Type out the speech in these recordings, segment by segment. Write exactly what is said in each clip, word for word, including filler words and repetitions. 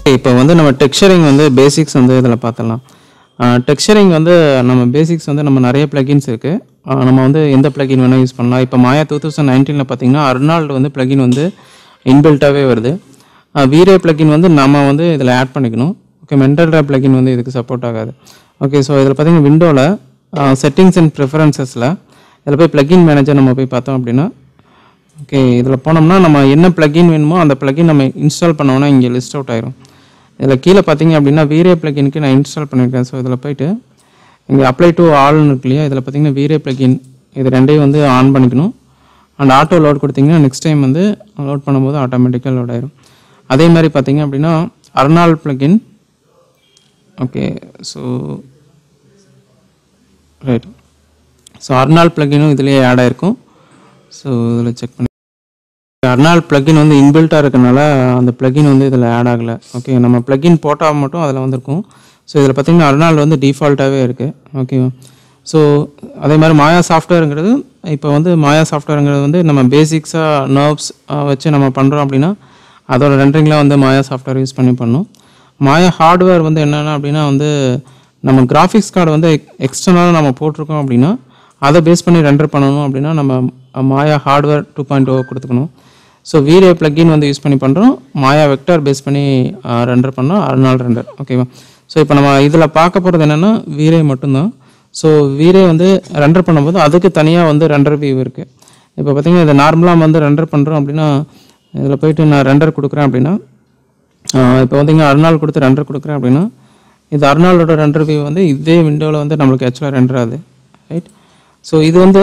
இப்போ வந்து நம்ம டெக்ஸ்சரிங் வந்து பேசிக்ஸ் வந்து இதில் பார்த்துடலாம். டெக்ஸ்சரிங் வந்து நம்ம பேசிக்ஸ் வந்து நம்ம நிறைய பிளகின்ஸ் இருக்குது. நம்ம வந்து எந்த பிளகின் வேணால் யூஸ் பண்ணலாம். இப்போ மாயா டூ தௌசண்ட் நைன்டீனில் பார்த்தீங்கன்னா அர்னால்டு வந்து பிளகின் வந்து இன்பில்ட்டாகவே வருது. வீரே பிளகின் வந்து நம்ம வந்து இதில் ஆட் பண்ணிக்கணும். ஓகே, மென்டல்ரா பிளகின் வந்து இதுக்கு சப்போர்ட் ஆகாது. ஓகே, ஸோ இதில் பார்த்தீங்கன்னா விண்டோவில் செட்டிங்ஸ் அண்ட் ப்ரிஃபரன்சஸில் இதில் போய் பிளகின் மேனேஜர் நம்ம போய் பார்த்தோம் அப்படின்னா, ஓகே இதில் போனோம்னா நம்ம என்ன பிளகின் வேணுமோ அந்த பிளகின் நம்ம இன்ஸ்டால் பண்ணோம்னா இங்கே லிஸ்ட் அவுட் ஆயிரும். இதில் கீழே பார்த்தீங்க அப்படின்னா வீரே பிளகினுக்கு நான் இன்ஸ்டால் பண்ணியிருக்கேன். ஸோ இதில் போய்ட்டு இங்கே அப்ளை டு ஆல்னு இருக்கு இல்லையா, இதில் பார்த்தீங்கன்னா வீரே பிளகின் இது ரெண்டையும் வந்து ஆன் பண்ணிக்கணும். அண்ட் ஆட்டோ லோட் கொடுத்தீங்கன்னா நெக்ஸ்ட் டைம் வந்து லோட் பண்ணும்போது ஆட்டோமேட்டிக்காக லோட் ஆயிரும். அதே மாதிரி பார்த்தீங்க அப்படின்னா Arnold plugin. Okay, so right, so Arnold பிளகினும் இதுலேயே ஆட் ஆகிருக்கும். ஸோ இதில் செக் பண்ணி அர்னால் பிளகின் வந்து இன்பில்ட்டாக இருக்கனால அந்த பிளகின் வந்து இதில் ஆட் ஆகலை. ஓகே, நம்ம பிளகின் போட்டால் மட்டும் அதில் வந்துருக்கும். ஸோ இதில் பார்த்திங்கன்னா அர்னால் வந்து டிஃபால்ட்டாகவே இருக்குது. ஓகேவா, ஸோ அதே மாதிரி மாயா சாஃப்ட்வேருங்கிறது இப்போ வந்து மாயா சாஃப்ட்வேருங்கிறது வந்து நம்ம பேசிக்ஸாக நர்வ்ஸ் வச்சு நம்ம பண்ணுறோம் அப்படின்னா அதோட ரெண்டரிங்லாம் வந்து மாயா சாஃப்ட்வேர் யூஸ் பண்ணி பண்ணணும். மாயா ஹார்ட்வேர் வந்து என்னென்னா அப்படின்னா வந்து நம்ம கிராஃபிக்ஸ் கார்டு வந்து எக்ஸ்டர்னலாக நம்ம போட்டிருக்கோம் அப்படின்னா அதை பேஸ் பண்ணி ரெண்டர் பண்ணணும் அப்படின்னா நம்ம Maya hardware two point O கொடுத்துக்கணும். ஸோ வீரே பிளகின் வந்து யூஸ் பண்ணி பண்ணுறோம். மாயா வெக்டார் பேஸ் பண்ணி ரெண்டர் பண்ணோம், அர்னால் ரெண்டர். ஓகேவா, ஸோ இப்போ நம்ம இதில் பார்க்க போகிறது என்னென்னா வீரே மட்டும்தான். ஸோ வீரே வந்து ரெண்டர் பண்ணும்போது அதுக்கு தனியாக வந்து ரெண்டர் வியூ இருக்குது. இப்போ பார்த்திங்கன்னா இதை நார்மலாக வந்து ரெண்டர் பண்ணுறோம் அப்படின்னா இதில் போய்ட்டு நான் ரெண்டர் கொடுக்குறேன் அப்படின்னா இப்போ பார்த்திங்கன்னா அர்னால் கொடுத்து ரெண்டர் கொடுக்குறேன் அப்படின்னா இது அர்னாலோட ரெண்டர் வியூ வந்து இதே விண்டோவில் வந்து நம்மளுக்கு ஆக்சுவலாக ரெண்டர் ஆகுது. ரைட், ஸோ இது வந்து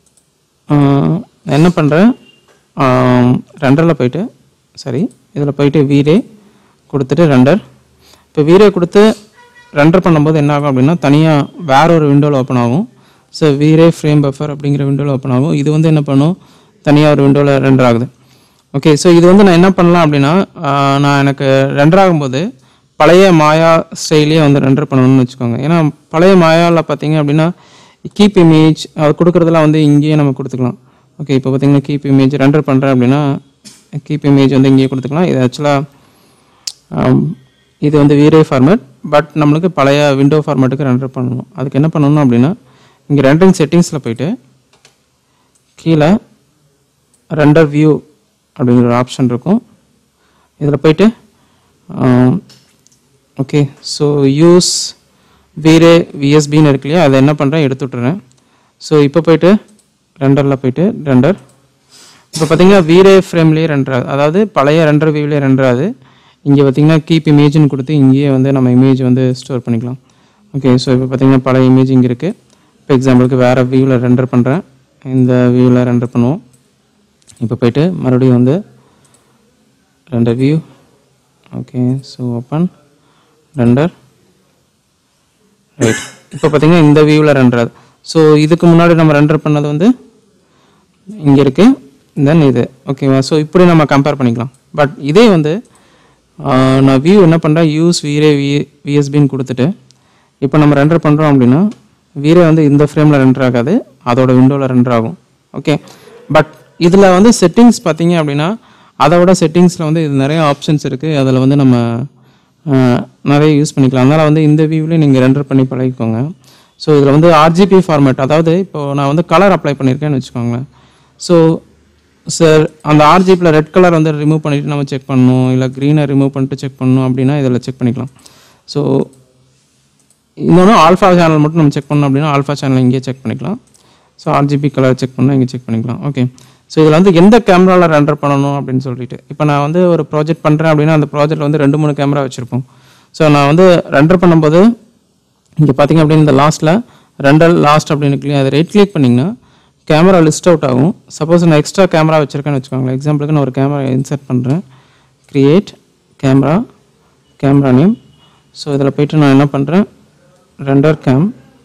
என்ன பண்ணுறேன், ரெண்டரில் போய்ட்டு சரி இதில் போய்ட்டு வீரே கொடுத்துட்டு ரெண்டர். இப்போ வீரே கொடுத்து ரெண்டர் பண்ணும்போது என்ன ஆகும் அப்படின்னா தனியாக வேற ஒரு விண்டோவில் ஓப்பன் ஆகும். ஸோ வீரே ஃப்ரேம் பஃபர் அப்படிங்கிற விண்டோவில் ஓப்பன் ஆகும். இது வந்து என்ன பண்ணும், தனியாக ஒரு விண்டோவில் ரெண்டர் ஆகுது. ஓகே, ஸோ இது வந்து நான் என்ன பண்ணலாம் அப்படின்னா நான் எனக்கு ரெண்டர் ஆகும்போது பழைய மாயா ஸ்டைலே வந்து ரெண்டர் பண்ணணும்னு வச்சுக்கோங்க. ஏன்னா பழைய மாயாவில் பார்த்தீங்க அப்படின்னா கீப் இமேஜ் அது கொடுக்குறதுலாம் வந்து இங்கேயே நம்ம கொடுத்துக்கலாம். ஓகே, இப்போ பார்த்தீங்கன்னா கீப் இமேஜ் ரெண்டர் பண்ணுறேன் அப்படின்னா கீப் இமேஜ் வந்து இங்கேயே கொடுத்துக்கலாம். இது ஆக்சுவலாக இது வந்து வீரே ஃபார்மேட், பட் நம்மளுக்கு பழைய விண்டோ ஃபார்மேட்டுக்கு ரெண்டர் பண்ணணும். அதுக்கு என்ன பண்ணணும் அப்படின்னா இங்கே ரெண்டரிங் செட்டிங்ஸில் போய்ட்டு கீழே ரெண்டர் வியூ அப்படிங்கிற ஒரு ஆப்ஷன் இருக்கும். இதில் போய்ட்டு ஓகே, ஸோ யூஸ் வீரே விஎஸ்பின்னு இருக்கு இல்லையா, அதை என்ன பண்ணுறேன் எடுத்து விட்டுறேன். ஸோ இப்போ போய்ட்டு ரெண்டரில் போய்ட்டு ரெண்டர் இப்போ பார்த்தீங்கன்னா வீரே ஃப்ரேம்லேயே ரெண்டர் ஆகுது, அதாவது பழைய ரெண்டர் வியூலேயே ரெண்டர் ஆகுது. இங்கே பார்த்தீங்கன்னா கீப் இமேஜ்னு கொடுத்து இங்கேயே வந்து நம்ம இமேஜ் வந்து ஸ்டோர் பண்ணிக்கலாம். ஓகே, ஸோ இப்போ பார்த்தீங்கன்னா பழைய இமேஜ் இங்கே இருக்குது. இப்போ எக்ஸாம்பிளுக்கு வேறு வியூவில் ரெண்டர் பண்ணுறேன், இந்த வியூவில் ரெண்டர் பண்ணுவோம். இப்போ போய்ட்டு மறுபடியும் வந்து render view. Okay, so open render. Right, இப்போ பார்த்தீங்கன்னா இந்த வியூவில் ரெண்டர் ஆகுது. ஸோ இதுக்கு முன்னாடி நம்ம ரெண்டர் பண்ணது வந்து இங்கே இருக்குது, தென் இது. ஓகேவா, ஸோ இப்படி நம்ம கம்பேர் பண்ணிக்கலாம். பட் இதே வந்து நான் வியூ என்ன பண்ணுறேன், யூஸ் வீரே வி விஎஸ்பின்னு கொடுத்துட்டு இப்போ நம்ம ரெண்டர் பண்ணுறோம் அப்படின்னா வீரே வந்து இந்த ஃப்ரேமில் ரெண்டர் ஆகாது, அதோட விண்டோவில் ரெண்டர் ஆகும். ஓகே, பட் இதில் வந்து செட்டிங்ஸ் பார்த்தீங்க அப்படின்னா அதை விட செட்டிங்ஸில் வந்து இது நிறைய ஆப்ஷன்ஸ் இருக்குது. அதில் வந்து நம்ம நிறைய யூஸ் பண்ணிக்கலாம். அதனால் வந்து இந்த வியூவிலே நீங்கள் ரெண்டர் பண்ணி பழகிக்கோங்க. ஸோ இதில் வந்து ஆர்ஜிபி ஃபார்மேட், அதாவது இப்போது நான் வந்து கலர் அப்ளை பண்ணியிருக்கேன்னு வச்சுக்கோங்களேன். ஸோ சார் அந்த ஆர்ஜிபியில் ரெட் கலர் வந்து ரிமூவ் பண்ணிவிட்டு நம்ம செக் பண்ணணும், இல்லை க்ரீனை ரிமூவ் பண்ணிட்டு செக் பண்ணணும் அப்படின்னா இதில் செக் பண்ணிக்கலாம். ஸோ இன்னொன்று ஆல்ஃபா சேனல் மட்டும் நம்ம செக் பண்ணணும் அப்படின்னா ஆல்ஃபா சேனல் இங்கேயே செக் பண்ணிக்கலாம். ஸோ ஆர்ஜிபி கலர் செக் பண்ணால் இங்கே செக் பண்ணிக்கலாம். ஓகே, ஸோ இதில் வந்து எந்த கேமராவில் ரெண்டர் பண்ணணும் அப்படின்னு சொல்லிட்டு இப்போ நான் வந்து ஒரு ப்ராஜெக்ட் பண்ணுறேன் அப்படின்னா அந்த ப்ராஜெக்ட்டில் வந்து ரெண்டு மூணு கேமரா வச்சுருப்போம். ஸோ நான் வந்து ரெண்டர் பண்ணும்போது இங்கே பார்த்திங்க அப்படின்னு இந்த லாஸ்ட்டில் ரெண்டர் லாஸ்ட் அப்படின்னு இருக்கு, அதை ரைட் கிளிக் பண்ணிங்கன்னா கேமரா லிஸ்ட் அவுட் ஆகும். சப்போஸ் நான் எக்ஸ்ட்ரா கேமரா வச்சுருக்கேன்னு வச்சுக்கோங்களேன். எக்ஸாம்பிளுக்கு நான் ஒரு கேமரா இன்சர்ட் பண்ணுறேன், create camera, camera name. So இதில் போய்ட்டு நான் என்ன பண்ணுறேன், ரெண்டர் கேம்.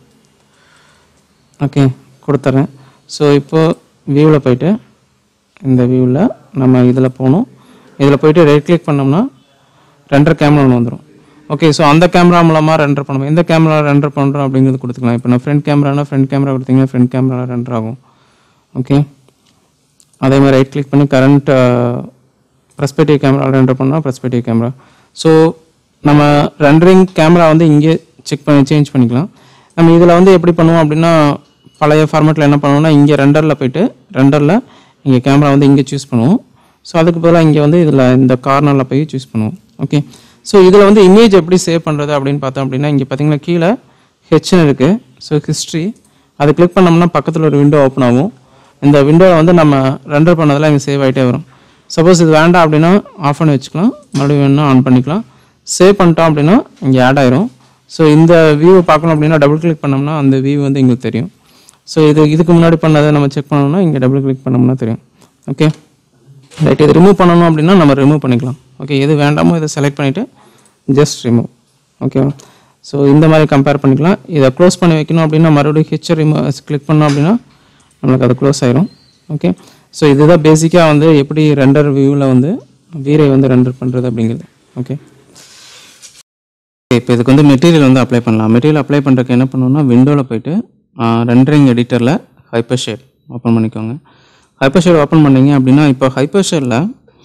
ஓகே, கொடுத்துட்றேன். ஸோ இப்போது வியூவில் போய்ட்டு இந்த வியூவில் நம்ம இதில் போகணும். இதில் போய்ட்டு ரைட் கிளிக் பண்ணோம்னா ரெண்டர் கேமரா ஒன்று வந்துடும். ஓகே, ஸோ அந்த கேமரா மூலமாக ரெண்டர் பண்ணுவோம். எந்த கேமரா ரெண்டர் பண்ணுறோம் அப்படிங்கிறது கொடுத்துக்கலாம். இப்போ நான் ஃப்ரண்ட் கேமரானா ஃப்ரண்ட் கேமரா கொடுத்தீங்கன்னா ஃப்ரண்ட் கேமரா ரெண்டர் ஆகும். ஓகே, அதே மாதிரி ரைட் கிளிக் பண்ணி கரண்ட் பெர்ஸ்பெக்டிவ் கேமரா ரெண்டர் பண்ணால் பெர்ஸ்பெக்டிவ் கேமரா. ஸோ நம்ம ரெண்டரிங் கேமரா வந்து இங்கே செக் பண்ணி சேஞ்ச் பண்ணிக்கலாம். நம்ம இதில் வந்து எப்படி பண்ணுவோம் அப்படின்னா பழைய ஃபார்மேட்டில் என்ன பண்ணுவோம்னா இங்கே ரெண்டரில் போய்ட்டு ரெண்டரில் இங்கே கேமரா வந்து இங்கே சூஸ் பண்ணுவோம். ஸோ அதுக்கு பதிலாக இங்கே வந்து இதில் இந்த கார்னரில் போய் சூஸ் பண்ணுவோம். ஓகே, ஸோ இதில் வந்து இமேஜ் எப்படி சேவ் பண்ணுறது அப்படின்னு பார்த்தோம் அப்படின்னா இங்கே பார்த்தீங்கன்னா கீழே ஹெச்னு இருக்குது. ஸோ ஹிஸ்ட்ரி அதை கிளிக் பண்ணோம்னா பக்கத்தில் ஒரு விண்டோ ஓப்பன் ஆகும். இந்த விண்டோவில் வந்து நம்ம ரெண்டர் பண்ணதெல்லாம் இங்கே சேவ் ஆகிட்டே வரும். சப்போஸ் இது வேண்டாம் அப்படின்னா ஆஃப் பண்ணி வச்சுக்கலாம், மறுபடியும் வேணும்னா ஆன் பண்ணிக்கலாம். சேவ் பண்ணிட்டோம் அப்படின்னா இங்கே ஆட் ஆயிரும். ஸோ இந்த வியூவை பார்க்கணும் அப்படின்னா டபுள் கிளிக் பண்ணோம்னா அந்த வியூ வந்து எங்களுக்கு தெரியும். ஸோ இது இதுக்கு முன்னாடி பண்ணதை நம்ம செக் பண்ணோம்னா இங்கே டபுள் கிளிக் பண்ணோம்னா தெரியும். ஓகே ரைட், இது ரிமூவ் பண்ணணும் அப்படின்னா நம்ம ரிமூவ் பண்ணிக்கலாம். ஓகே, எது வேண்டாமோ இதை செலக்ட் பண்ணிவிட்டு ஜஸ்ட் ரிமூவ். ஓகேவா, ஸோ இந்த மாதிரி கம்பேர் பண்ணிக்கலாம். இதை க்ளோஸ் பண்ணி வைக்கணும் அப்படின்னா மறுபடியும் ஹெச் ரிமூவ் கிளிக் பண்ணோம் அப்படின்னா நம்மளுக்கு அது க்ளோஸ் ஆயிரும். ஓகே, ஸோ இதுதான் பேசிக்காக வந்து எப்படி ரெண்டர் வியூவில் வந்து வீரை வந்து ரெண்டர் பண்ணுறது அப்படிங்கிறது. ஓகே, இப்போ இதுக்கு வந்து மெட்டீரியல் வந்து அப்ளை பண்ணலாம். மெட்டீரியல் அப்ளை பண்ணுறதுக்கு என்ன பண்ணணும்னா விண்டோவில் போய்ட்டு ரெண்டரிங் எடிட்டரில் ஹைப்பர் ஷேட் ஓப்பன் பண்ணிக்கோங்க. ஹைப்பர் ஷேட் ஓப்பன் பண்ணிங்க அப்படின்னா இப்போ ஹைப்பர் ஷேடில்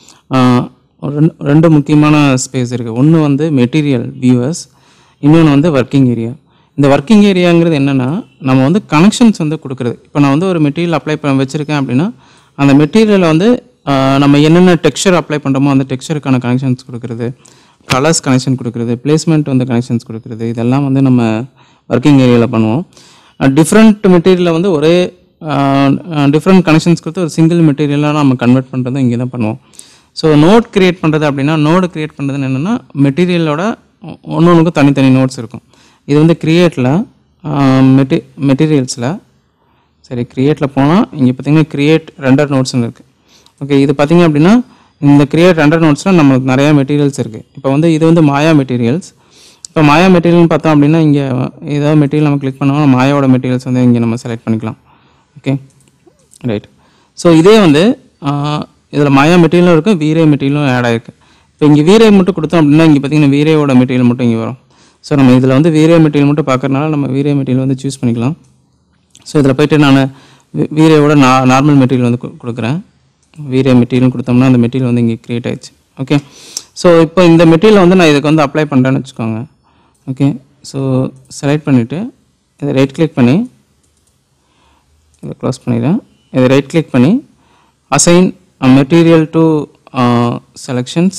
ரெண்டு ரெண்டு முக்கியமான ஸ்பேஸ் இருக்குது. ஒன்று வந்து மெட்டீரியல் வியூவர்ஸ், இன்னொன்று வந்து ஒர்க்கிங் ஏரியா. இந்த ஒர்க்கிங் ஏரியாங்கிறது என்னென்னா நம்ம வந்து கனெக்ஷன்ஸ் வந்து கொடுக்குறது. இப்போ நான் வந்து ஒரு மெட்டீரியல் அப்ளை பண்ண வச்சுருக்கேன் அப்படின்னா அந்த மெட்டீரியலில் வந்து நம்ம என்னென்ன டெக்ஸ்சர் அப்ளை பண்ணுறோமோ அந்த டெக்ஸ்சருக்கான கனெக்ஷன்ஸ் கொடுக்குறது, கலர்ஸ் கனெக்ஷன் கொடுக்குறது, பிளேஸ்மெண்ட் வந்து கனெக்ஷன்ஸ் கொடுக்குறது, இதெல்லாம் வந்து நம்ம ஒர்க்கிங் ஏரியாவில் பண்ணுவோம். டிஃப்ரெண்ட் மெட்டீரியலில் வந்து ஒரே டிஃப்ரெண்ட் கனெக்ஷன்ஸ் கொடுத்து ஒரு சிங்கிள் மெட்டீரியலாக நம்ம கன்வெர்ட் பண்ணுறது இங்கே தான் பண்ணுவோம். ஸோ நோட் க்ரியேட் பண்ணுறது அப்படின்னா நோடு க்ரியேட் பண்ணுறதுன்னு என்னென்னா மெட்டீரியலோட ஒன்று ஒன்றுக்கும் தனித்தனி நோட்ஸ் இருக்கும். இது வந்து க்ரியேட்டில் மெட்டி மெட்டீரியல்ஸில் சரி க்ரியேட்டில் போனால் இங்கே பார்த்திங்கன்னா க்ரியேட் ரெண்டர் நோட்ஸ்னு இருக்குது. ஓகே, இது பார்த்திங்க அப்படின்னா இந்த க்ரியேட் ரெண்டர் நோட்ஸில் நம்மளுக்கு நிறையா மெட்டீரியல்ஸ் இருக்குது. இப்போ வந்து இது வந்து மாயா மெட்டீரியல்ஸ். இப்போ மாயா மெட்டீரியல்னு பார்த்தோம் அப்படின்னா இங்கே ஏதாவது மெட்டீரியல் நம்ம கிளிக் பண்ணோம்னா மாயாவோட மெட்டீரியல்ஸ் வந்து இங்கே நம்ம செலக்ட் பண்ணிக்கலாம். ஓகே ரைட், ஸோ இதே வந்து இதில் மாயா மெட்டீரியலும் இருக்குது, வீரே மெட்டீரியலும் ஆட் ஆகிருக்கு. இப்போ இங்கே வீரே மட்டும் கொடுத்தோம் அப்படின்னா இங்கே பார்த்திங்கன்னா வீரேவோட மெட்டீரியல் மட்டும் இங்கே வரும். ஸோ நம்ம இதில் வந்து வீரே மெட்டீரியல் மட்டும் பார்க்கறனால நம்ம வீரே மெட்டீரியல் வந்து சூஸ் பண்ணிக்கலாம். ஸோ இதில் போய்ட்டு நான் வீரேவோட நா நார்மல் மெட்டீரியல் வந்து கொடுக்குறேன். வீரே மெட்டீரியல் கொடுத்தோம்னா அந்த மெட்டீரியல் வந்து இங்கே க்ரியேட் ஆகிடுச்சு. ஓகே, ஸோ இப்போ இந்த மெட்டீரியல் வந்து நான் இதுக்கு வந்து அப்ளை பண்ணுறேன்னு வச்சுக்கோங்க. ஓகே, ஸோ செலக்ட் பண்ணிவிட்டு இதை ரைட் கிளிக் பண்ணி இதை க்ளோஸ் பண்ணிடுறேன். இதை ரைட் கிளிக் பண்ணி assign material to selections,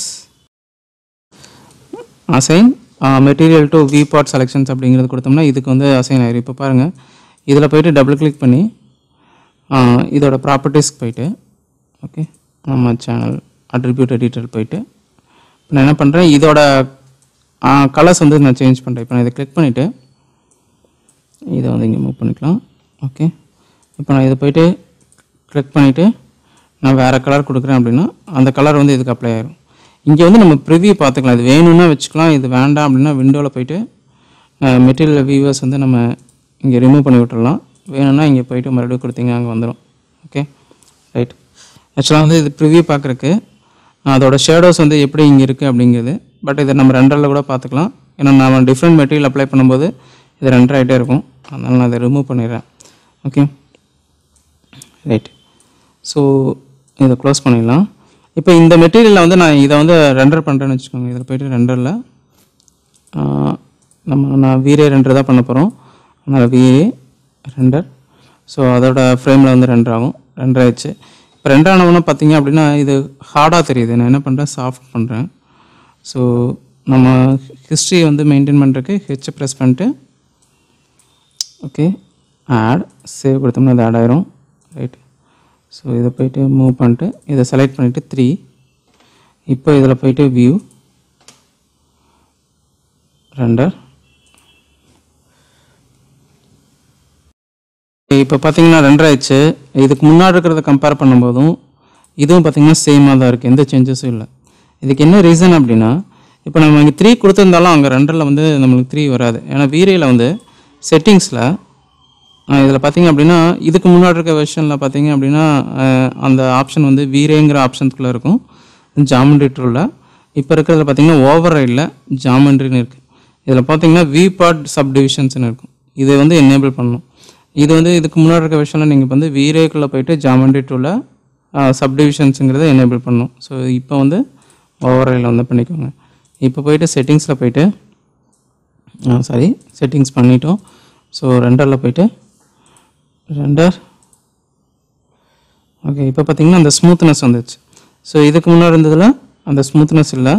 assign material to வி பார்ட் செலெக்ஷன்ஸ் அப்படிங்கிறது கொடுத்தோம்னா இதுக்கு வந்து அசைன் ஆயிரும். இப்போ பாருங்கள், இதில் போய்ட்டு டபுள் கிளிக் பண்ணி இதோட ப்ராப்பர்ட்டிஸ்க்கு போய்ட்டு ஓகே நம்ம சேனல் அட்ரிபியூட் எடிட்டர் போய்ட்டு இப்போ நான் என்ன பண்ணுறேன், இதோட கலர்ஸ் வந்து நான் சேஞ்ச் பண்ணுறேன். இப்போ நான் இதை கிளிக் பண்ணிவிட்டு இதை வந்து இங்கே மூவ் பண்ணிக்கலாம். ஓகே, இப்போ நான் இதை போய்ட்டு கிளிக் பண்ணிவிட்டு நான் வேறு கலர் கொடுக்குறேன் அப்படின்னா அந்த கலர் வந்து இதுக்கு அப்ளை ஆகிரும். இங்கே வந்து நம்ம ப்ரிவியூ பார்த்துக்கலாம். இது வேணும்னா வச்சுக்கலாம், இது வேண்டாம் அப்படின்னா விண்டோவில் போய்ட்டு மெட்டீரியல் வியூவர்ஸ் வந்து நம்ம இங்கே ரிமூவ் பண்ணி விட்டுடலாம். வேணும்னா இங்கே போய்ட்டு மறுபடியும் கொடுத்தீங்க அங்கே வந்துடும். ஓகே ரைட், ஆக்சுவலாக வந்து இது ப்ரிவியூ பார்க்குறக்கு அதோட ஷேடோஸ் வந்து எப்படி இங்கே இருக்குது அப்படிங்கிறது. பட் இதை நம்ம ரெண்டரில் கூட பார்த்துக்கலாம். ஏன்னா நம்ம டிஃப்ரெண்ட் மெட்டீரியல் அப்ளை பண்ணும்போது இது ரெண்டர் ஆகிட்டே இருக்கும். அதனால் நான் இதை ரிமூவ் பண்ணிடுறேன். ஓகே ரைட், ஸோ இதை க்ளோஸ் பண்ணிடலாம். இப்போ இந்த மெட்டீரியலில் வந்து நான் இதை வந்து ரெண்டர் பண்ணுறேன்னு வச்சுக்கோங்க. இதில் போய்ட்டு ரெண்டரில் நம்ம நான் வீரே ரெண்டர் தான் பண்ண போகிறோம். அதனால் வீரே ரெண்டர். ஸோ அதோட ஃப்ரேமில் வந்து ரெண்டர் ஆகும். ரெண்டர் ஆயிடுச்சு. இப்போ ரெண்டானவொன்னு பார்த்தீங்க அப்படின்னா இது ஹார்டாக தெரியுது. நான் என்ன பண்ணுறேன், சாஃப்ட் பண்ணுறேன். ஸோ நம்ம ஹிஸ்ட்ரியை வந்து மெயின்டைன் பண்ணுறதுக்கு ஹெச் ப்ரெஸ் பண்ணிட்டு ஓகே ஆட் சேவ் கொடுத்தோம்னா அது ஆட் ஆயிரும். ரைட், ஸோ இதை போய்ட்டு மூவ் பண்ணிட்டு இதை செலக்ட் பண்ணிவிட்டு த்ரீ இப்போ இதில் போய்ட்டு வியூ ரெண்டர். இப்போ பார்த்தீங்கன்னா ரெண்டர் ஆயிடுச்சு. இதுக்கு முன்னாடி இருக்கிறத கம்பேர் பண்ணும்போதும் இதுவும் பார்த்தீங்கன்னா சேமாக தான் இருக்குது, எந்த சேஞ்சஸும் இல்லை. இதுக்கு என்ன ரீசன் அப்படின்னா இப்போ நம்ம இங்கே த்ரீ கொடுத்துருந்தாலும் அங்கே ரெண்டரில் வந்து நம்மளுக்கு த்ரீ வராது. ஏன்னா வீரையில் வந்து செட்டிங்ஸில் இதில் பார்த்திங்க அப்படின்னா இதுக்கு முன்னாடி இருக்க வெர்ஷனில் பார்த்திங்க அப்படின்னா அந்த ஆப்ஷன் வந்து வீரேங்கிற ஆப்ஷன்ஸ்குள்ளே இருக்கும் ஜாமெண்ட்ரி டூலில். இப்போ இருக்கிறதுல பார்த்திங்கன்னா ஓவர் ரைடில் ஜாமெண்ட்ரின்னு இருக்குது. இதில் பார்த்திங்கன்னா வி பார்ட் சப் டிவிஷன்ஸ்னு இருக்கும். இதை வந்து எனேபிள் பண்ணணும். இது வந்து இதுக்கு முன்னாடி இருக்க வெர்ஷனில் நீங்கள் வந்து வீரேக்குள்ளே போய்ட்டு ஜாமெண்ட்ரி டூலில் சப் டிவிஷன்ஸுங்கிறத எனேபிள் பண்ணணும். ஸோ இப்போ வந்து ஓவர் ரைடில் வந்து பண்ணிக்கோங்க. இப்போ போயிட்டு செட்டிங்ஸில் போயிட்டு சாரி செட்டிங்ஸ் பண்ணிட்டோம். ஸோ ரெண்டரில் போயிட்டு ரெண்டர் ஓகே. இப்போ பார்த்தீங்கன்னா அந்த ஸ்மூத்னஸ் வந்துச்சு. ஸோ இதுக்கு முன்னாடி இருந்ததில் அந்த ஸ்மூத்னஸ் இல்லை,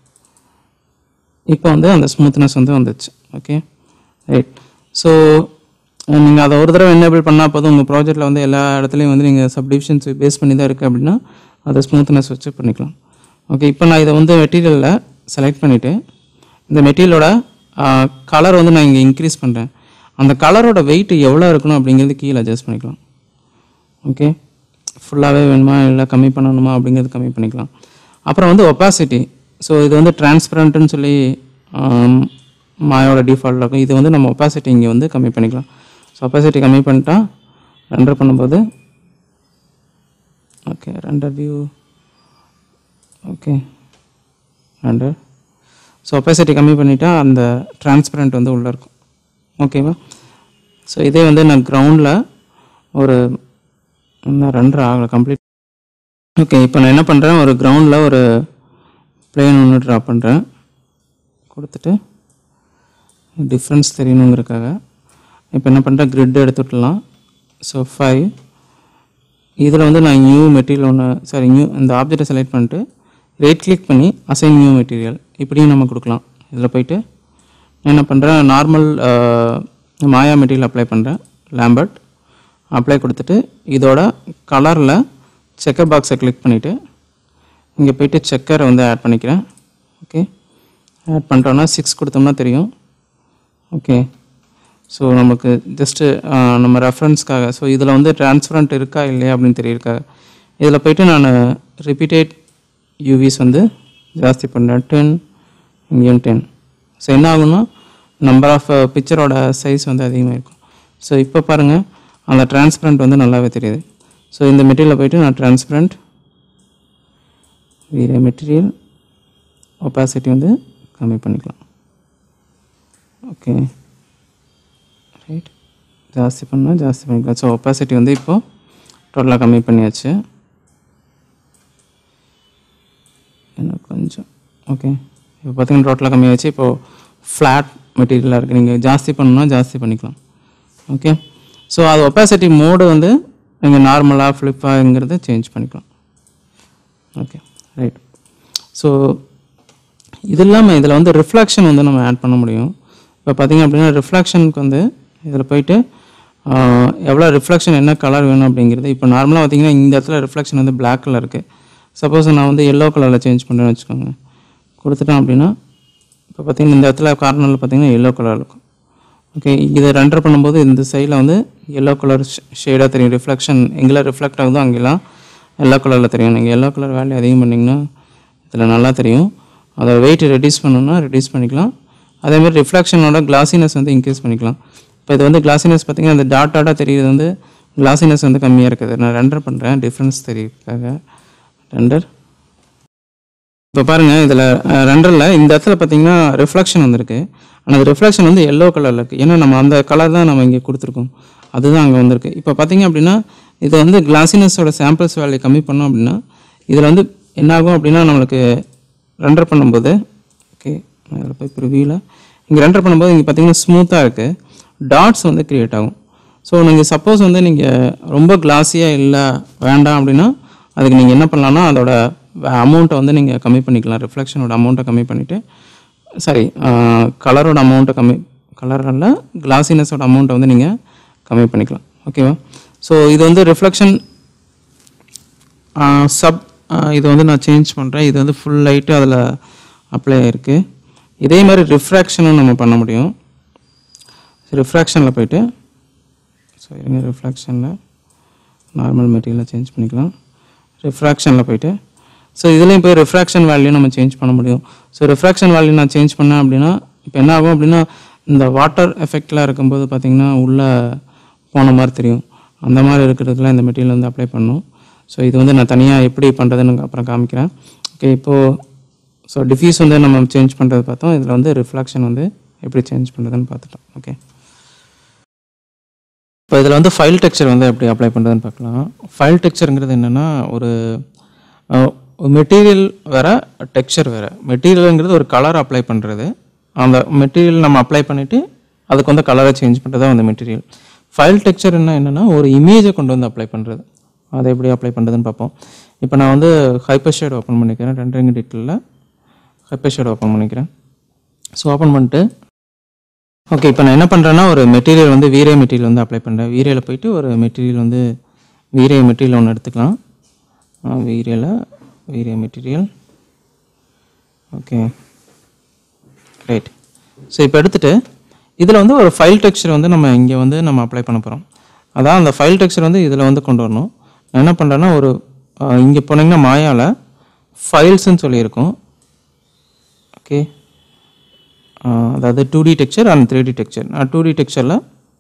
இப்போ வந்து அந்த ஸ்மூத்னஸ் வந்து வந்துச்சு. Okay right. ஸோ நீங்கள் அதை ஒரு தடவை எனேபிள் பண்ணால் போதும், உங்கள் ப்ராஜெக்ட்டில் வந்து எல்லா இடத்துலையும் வந்து நீங்கள் சப்டிவிஷன்ஸ் பேஸ் பண்ணி தான் இருக்குது அப்படின்னா அதை ஸ்மூத்னஸ் வச்சு பண்ணிக்கலாம். ஓகே. இப்போ நான் இதை வந்து மெட்டீரியலில் செலக்ட் பண்ணிவிட்டு இந்த மெட்டீரியலோட கலர் வந்து நான் இங்கே இன்க்ரீஸ் பண்ணுறேன். அந்த கலரோட வெயிட் எவ்வளோ இருக்கணும் அப்படிங்கிறது கீழே அட்ஜஸ்ட் பண்ணிக்கலாம். ஓகே. ஃபுல்லாகவே வேணுமா இல்லை கம்மி பண்ணணுமா அப்படிங்கிறது கம்மி பண்ணிக்கலாம். அப்புறம் வந்து ஒப்பாசிட்டி. ஸோ இது வந்து டிரான்ஸ்பரண்ட்டுன்னு சொல்லி மாயோட டிஃபால்ட் இருக்கும். இது வந்து நம்ம ஒப்பாசிட்டி இங்கே வந்து கம்மி பண்ணிக்கலாம். ஸோ ஒப்பாசிட்டி கம்மி பண்ணிட்டா ரெண்டர் பண்ணும்போது okay render view okay render. So opacity கம்மி பண்ணிட்டா அந்த டிரான்ஸ்பரண்ட் வந்து உள்ளே இருக்கும். ஓகேவா? ஸோ இதே வந்து நான் கிரவுண்டில் ஒரு இன்னும் ரெண்டர் ஆகலை கம்ப்ளீட். ஓகே. இப்போ நான் என்ன பண்ணுறேன், ஒரு கிரவுண்டில் ஒரு பிளேன் ஒன்று ட்ரா பண்ணுறேன். கொடுத்துட்டு டிஃப்ரென்ஸ் தெரியணுங்கிறதுக்காக இப்போ என்ன பண்ணுறேன், கிரிட் எடுத்து விட்டுலாம். ஸோ ஃபைவ் இதில் வந்து நான் நியூ மெட்டீரியல் ஒன்று சாரி நியூ இந்த ஆப்ஜெக்டை செலக்ட் பண்ணிட்டு ரைட் கிளிக் பண்ணி அசைன் நியூ மெட்டீரியல் இப்படியும் நம்ம கொடுக்கலாம். இதில் போய்ட்டு நான் என்ன பண்ணுறேன், நார்மல் மாயா மெட்டீரியல் அப்ளை பண்ணுறேன். லேம்பர்ட் அப்ளை கொடுத்துட்டு இதோட கலரில் செக்கர் பாக்ஸை கிளிக் பண்ணிவிட்டு இங்கே போய்ட்டு செக்கரை வந்து ஆட் பண்ணிக்கிறேன். ஓகே. ஆட் பண்ணிட்டோன்னா சிக்ஸ் கொடுத்தோம்னா தெரியும். ஓகே. ஸோ நமக்கு ஜஸ்ட்டு நம்ம ரெஃபரன்ஸ்க்காக ஸோ இதில் வந்து டிரான்ஸ்பரண்ட் இருக்கா இல்லையா அப்படின்னு தெரியிருக்காங்க. இதில் போய்ட்டு நான் ரிப்பீட்டட் யூவிஸ் வந்து ஜாஸ்தி பண்ணுறேன். டென் இங்கேயும் டென். ஸோ என்ன ஆகுன்னா நம்பர் ஆஃப் பிக்சரோட சைஸ் வந்து அதிகமாக இருக்கும். ஸோ இப்போ பாருங்கள் அந்த டிரான்ஸ்பரண்ட் வந்து நல்லாவே தெரியுது. ஸோ இந்த மெட்டீரியலில் போய்ட்டு நான் டிரான்ஸ்பரண்ட் வேறு மெட்டீரியல் ஒப்பாசிட்டி வந்து கம்மி பண்ணிக்கலாம். Okay right. ஜாஸ்தி பண்ணால் ஜாஸ்தி பண்ணிக்கலாம். ஸோ ஒப்பாசிட்டி வந்து இப்போது டோட்டலாக கம்மி பண்ணியாச்சு. என்ன கொஞ்சம் ஓகே. இப்போ பார்த்தீங்கன்னா டோட்டலாக கம்மியாச்சு. இப்போது ஃப்ளாட் மெட்டீரியலாக இருக்குது. நீங்கள் ஜாஸ்தி பண்ணணும்னா ஜாஸ்தி பண்ணிக்கலாம். ஓகே. ஸோ அது ஒப்பாசிட்டி மோடு வந்து நீங்கள் நார்மலாக ஃப்ளிப்பாங்கிறத சேஞ்ச் பண்ணிக்கலாம். Okay right. ஸோ இது இல்லாமல் இதில் வந்து ரிஃப்ளெக்ஷன் வந்து நம்ம ஆட் பண்ண முடியும். இப்போ பார்த்திங்க அப்படின்னா ரிஃப்ளெக்ஷனுக்கு வந்து இதில் போய்ட்டு எவ்வளோ ரிஃப்ளெக்ஷன் என்ன கலர் வேணும் அப்படிங்கிறது. இப்போ நார்மலாக பார்த்திங்கன்னா இந்த இடத்துல ரிஃப்ளெக்ஷன் வந்து பிளாக் கலர் இருக்குது. சப்போஸ் நான் வந்து எல்லோ கலரில் சேஞ்ச் பண்ணுறேன்னு வச்சுக்கோங்க. கொடுத்துட்டேன் அப்படின்னா இப்போ பார்த்திங்கன்னா இந்த இடத்துல கார்னரில் பார்த்திங்கன்னா எல்லோ கலர் இருக்கும். ஓகே. இதை ரெண்டர் பண்ணும்போது இந்த சைடில் வந்து எல்லோ கலர் ஷேடாக தெரியும். ரிஃப்ளெக்ஷன் எங்கெல்லாம் ரிஃப்ளெக்ட் ஆகுதோ அங்கெல்லாம் எல்லோ கலரில் தெரியும். நீங்கள் எல்லோ கலர் வேல்யூ அதிகம் பண்ணிங்கன்னா இதில் நல்லா தெரியும். அதோட வெயிட் ரெடியூஸ் பண்ணணும்னா ரெடியூஸ் பண்ணிக்கலாம். அதேமாதிரி ரிஃப்ளெக்ஷனோட கிளாசினஸ் வந்து இன்க்ரீஸ் பண்ணிக்கலாம். இப்போ இது வந்து கிளாசினஸ் பார்த்திங்கன்னா இந்த டாட் டாட்டாக தெரியுது வந்து கிளாசினஸ் வந்து கம்மியாக இருக்குது. நான் ரெண்டர் பண்ணுறேன் டிஃப்ரென்ஸ் தெரியறதுக்காக. ரெண்டர் இப்போ பாருங்கள் இதில் ரெண்டரில் இந்த இடத்துல பார்த்திங்கன்னா ரிஃப்ளெக்ஷன் வந்திருக்கு. ஆனால் அந்த ரிஃப்ளெக்ஷன் வந்து எல்லோ கலரில் இருக்குது. ஏன்னா நம்ம அந்த கலர் தான் நம்ம இங்கே கொடுத்துருக்கோம், அதுதான் அங்கே வந்திருக்கு. இப்போ பார்த்திங்க அப்படின்னா இது வந்து கிளாசினஸோட சாம்பிள்ஸ் வேல்யூ கம்மி பண்ணோம் அப்படின்னா இதில் வந்து என்னாகும் அப்படின்னா நம்மளுக்கு ரெண்டர் பண்ணும்போது ஓகே அதில் போய் ப்ரிவியூவில் இங்கே ரெண்டர் பண்ணும்போது இங்கே பார்த்திங்கன்னா ஸ்மூத்தாக இருக்குது. டாட்ஸ் வந்து க்ரியேட் ஆகும். ஸோ நீங்கள் சப்போஸ் வந்து நீங்கள் ரொம்ப கிளாஸியாக இல்லை வேண்டாம் அப்படின்னா அதுக்கு நீங்கள் என்ன பண்ணலான்னா அதோட அமௌண்ட்டை வந்து நீங்கள் கம்மி பண்ணிக்கலாம். ரிஃப்ளெக்ஷனோட அமௌண்ட்டை கம்மி பண்ணிவிட்டு சாரி கலரோட அமௌண்ட்டை கம்மி கலரில் கிளாசினஸோட அமௌண்ட்டை வந்து நீங்கள் கம்மி பண்ணிக்கலாம். ஓகேவா? ஸோ இது வந்து ரிஃப்ளெக்ஷன் சப் இது வந்து நான் சேஞ்ச் பண்ணுறேன். இது வந்து ஃபுல் லைட்டு அதில் அப்ளை ஆகிருக்கு. இதே மாதிரி ரிஃப்ராக்ஷனும் நம்ம பண்ண முடியும். ரிஃப்ராக்ஷனில் போய்ட்டு ஸோ இருங்க ரிஃப்ராக்ஷனில் நார்மல் மெட்டீரியலை சேஞ்ச் பண்ணிக்கலாம். ரிஃப்ராக்ஷனில் போய்ட்டு ஸோ இதுலேயும் போய் ரிஃப்ராக்ஷன் வேல்யூ நம்ம சேஞ்ச் பண்ண முடியும். ஸோ ரிஃப்ராக்ஷன் வேல்யூ நான் சேஞ்ச் பண்ணேன் அப்படின்னா இப்போ என்ன ஆகும் அப்படின்னா இந்த வாட்டர் எஃபெக்ட்லாம் இருக்கும்போது பார்த்திங்கன்னா உள்ளே போன மாதிரி தெரியும். அந்த மாதிரி இருக்கிறதுக்குலாம் இந்த மெட்டீரியல் வந்து அப்ளை பண்ணணும். ஸோ இது வந்து நான் தனியாக எப்படி பண்ணுறதுன்னு அப்புறம் காமிக்கிறேன். ஓகே. இப்போது ஸோ டிஃப்யூஸ் வந்து நம்ம சேஞ்ச் பண்ணுறது பார்த்தோம். இதில் வந்து ரிஃப்ளெக்ஷன் வந்து எப்படி சேஞ்ச் பண்ணுறதுன்னு பார்த்துட்டோம். ஓகே. இப்போ இதில் வந்து ஃபைல் டெக்ஸ்சர் வந்து எப்படி அப்ளை பண்ணுறதுன்னு பார்க்கலாம். ஃபைல் டெக்ஸ்சருங்கிறது என்னென்னா ஒரு மெட்டீரியல் வேறு, டெக்ஸ்சர் வேறு. மெட்டீரியலுங்கிறது ஒரு கலர் அப்ளை பண்ணுறது. அந்த மெட்டீரியல் நம்ம அப்ளை பண்ணிவிட்டு அதுக்கு வந்து கலரை சேஞ்ச் பண்ணுறது தான் வந்து மெட்டீரியல். ஃபைல் டெக்ஸ்சர் என்ன என்னென்னா ஒரு இமேஜை கொண்டு வந்து அப்ளை பண்ணுறது. அதை எப்படி அப்ளை பண்ணுறதுன்னு பார்ப்போம். இப்போ நான் வந்து ஹைப்பர் ஷேட் ஓப்பன் பண்ணிக்கிறேன். ரெண்டரிங் எடிட்டரில் ஹைப்பர் ஷேட் ஓப்பன் பண்ணிக்கிறேன். ஸோ ஓப்பன் பண்ணிட்டு ஓகே, இப்போ நான் என்ன பண்ணுறேன்னா ஒரு மெட்டீரியல் வந்து வீரே மெட்டீரியல் வந்து அப்ளை பண்ணுறேன். வீரேல போயிட்டு ஒரு மெட்டீரியல் வந்து வீரே மெட்டீரியல் ஒன்று எடுத்துக்கலாம். வீரேல VRay material okay right. So இப்போ எடுத்துகிட்டு இதில் வந்து ஒரு ஃபைல் டெக்ஸ்சர் வந்து நம்ம இங்கே வந்து நம்ம அப்ளை பண்ண போகிறோம். அதான் அந்த ஃபைல் டெக்ஸ்சர் வந்து இதில் வந்து கொண்டு வரணும். நான் என்ன பண்ணுறேன்னா ஒரு இங்கே போனீங்கன்னா மாயாவில் ஃபைல்ஸ்ன்னு சொல்லியிருக்கோம். ஓகே, அதாவது two D texture and three D texture. நான் டூ டி டெக்ஸ்சரில்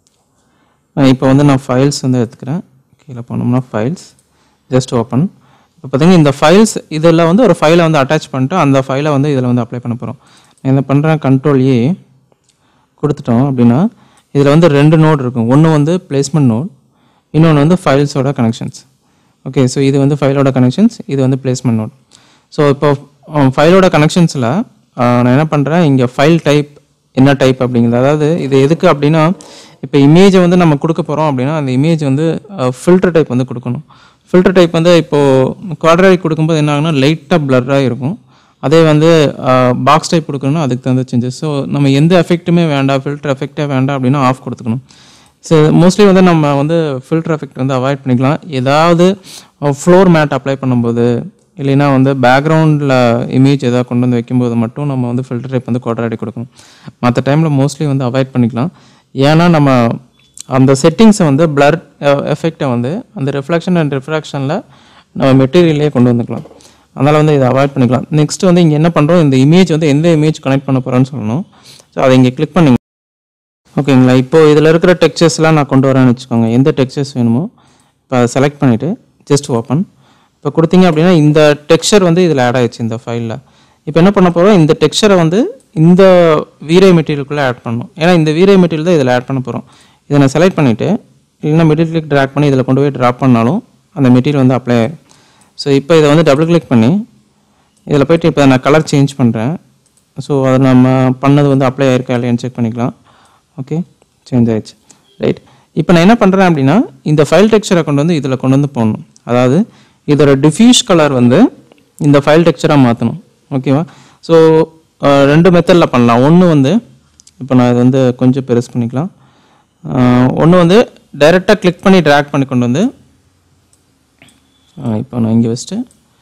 இப்போ வந்து நான் ஃபைல்ஸ் வந்து எடுத்துக்கிறேன். கீழே போனோம்னா ஃபைல்ஸ், ஜஸ்ட் ஓப்பன். இப்போ பார்த்தீங்கன்னா இந்த ஃபைல்ஸ் இதில் வந்து ஒரு ஃபைலை வந்து அட்டாச் பண்ணிட்டு அந்த ஃபைலை வந்து இதில் வந்து அப்ளை பண்ண போகிறோம். நான் என்ன பண்ணுறேன், கண்ட்ரோல் ஏ கொடுத்துட்டோம் அப்படின்னா இதில் வந்து ரெண்டு நோட் இருக்கும். ஒன்று வந்து பிளேஸ்மெண்ட் நோட், இன்னொன்று வந்து ஃபைல்ஸோட கனெக்ஷன்ஸ். ஓகே, ஸோ இது வந்து ஃபைலோட கனெக்ஷன்ஸ், இது வந்து பிளேஸ்மெண்ட் நோட். ஸோ இப்போ ஃபைலோட கனெக்ஷன்ஸில் நான் என்ன பண்ணுறேன், இங்கே ஃபைல் டைப் என்ன டைப் அப்படிங்கிறது. அதாவது இது எதுக்கு அப்படின்னா இப்போ இமேஜை வந்து நம்ம கொடுக்க போகிறோம் அப்படின்னா அந்த இமேஜ் வந்து ஃபில்டர் டைப் வந்து கொடுக்கணும். ஃபில்டர் டைப் வந்து இப்போது குவாட்ராடிக் கொடுக்கும்போது என்ன ஆகுனா லைட்டாக பிளர்ராக இருக்கும். அதே வந்து பாக்ஸ் டைப் கொடுக்கணும்னா அதுக்கு தகுந்த சேஞ்சஸ். ஸோ நம்ம எந்த எஃபெக்ட்டுமே வேண்டாம், ஃபில்டர் எஃபெக்டே வேண்டாம் அப்படின்னா ஆஃப் கொடுத்துக்கணும். ஸோ மோஸ்ட்லி வந்து நம்ம வந்து ஃபில்டர் எஃபெக்ட் வந்து அவாய்ட் பண்ணிக்கலாம். ஏதாவது ஃப்ளோர் மேட் அப்ளை பண்ணும்போது இல்லைன்னா வந்து பேக்ரவுண்டில் இமேஜ் எதாவது கொண்டு வந்து வைக்கும்போது மட்டும் நம்ம வந்து ஃபில்டர் டைப் வந்து குவாட்ராடிக் கொடுக்கணும். மற்ற டைமில் மோஸ்ட்லி வந்து அவாய்ட் பண்ணிக்கலாம். ஏன்னா நம்ம அந்த செட்டிங்ஸை வந்து பிளர் எஃபெக்டை வந்து அந்த ரிஃப்ளெக்ஷன் அண்ட் ரிஃப்ராக்ஷனில் நம்ம மெட்டீரியல்லே கொண்டு வந்துக்கலாம். அதனால் வந்து இதை அவாய்ட் பண்ணிக்கலாம். நெக்ஸ்ட் வந்து இங்கே என்ன பண்ணுறோம், இந்த இமேஜ் வந்து எந்த இமேஜ் கனெக்ட் பண்ண போகிறோன்னு சொல்லணும். ஸோ அதை இங்கே கிளிக் பண்ணிங்க. ஓகேங்களா, இப்போது இதில் இருக்கிற டெக்ஸ்சர்ஸ்லாம் நான் கொண்டு வரேன்னு வச்சுக்கோங்க. எந்த டெக்ஸ்சர்ஸ் வேணுமோ இப்போ அதை செலக்ட் பண்ணிவிட்டு ஜஸ்ட் ஓப்பன். இப்போ கொடுத்தீங்க அப்படின்னா இந்த டெக்ஸ்சர் வந்து இதில் ஆட் ஆகிடுச்சு இந்த ஃபைலில். இப்போ என்ன பண்ண போகிறோம், இந்த டெக்ஸ்சரை வந்து இந்த வீரே மெட்டீரியலுக்குள்ளே ஆட் பண்ணணும். ஏன்னா இந்த வீரே மெட்டீரியல் தான் இதில் ஆட் பண்ண போகிறோம். இதை நான் செலக்ட் பண்ணிவிட்டு இல்லைன்னா மிடில் கிளிக் ட்ராக் பண்ணி இதில் கொண்டு போய் ட்ராப் பண்ணாலும் அந்த மெட்டீரியல் வந்து அப்ளை ஆகும். ஸோ இப்போ இதை வந்து டபுள் கிளிக் பண்ணி இதில் போய்ட்டு இப்போ நான் கலர் சேஞ்ச் பண்ணுறேன். ஸோ அதை நம்ம பண்ணது வந்து அப்ளை ஆயிருக்கா இல்லையான்னு செக் பண்ணிக்கலாம். ஓகே, சேஞ்ச் ஆகிடுச்சு. ரைட், இப்போ நான் என்ன பண்ணுறேன் அப்படின்னா இந்த ஃபைல் டெக்ஸ்சரை கொண்டு வந்து இதில் கொண்டு வந்து போடணும். அதாவது இதோட டிஃப்யூஸ் கலர் வந்து இந்த ஃபைல் டெக்ஸ்சராக மாற்றணும். ஓகேவா, ஸோ ரெண்டு மெத்தடில் பண்ணலாம். ஒன்று வந்து இப்போ நான் இது வந்து கொஞ்சம் பெருசு பண்ணிக்கலாம். ஒன்று வந்து டைரெக்டாக கிளிக் பண்ணி ட்ராக் பண்ணி கொண்டு வந்து இப்போ நான் இங்கே வச்சுட்டு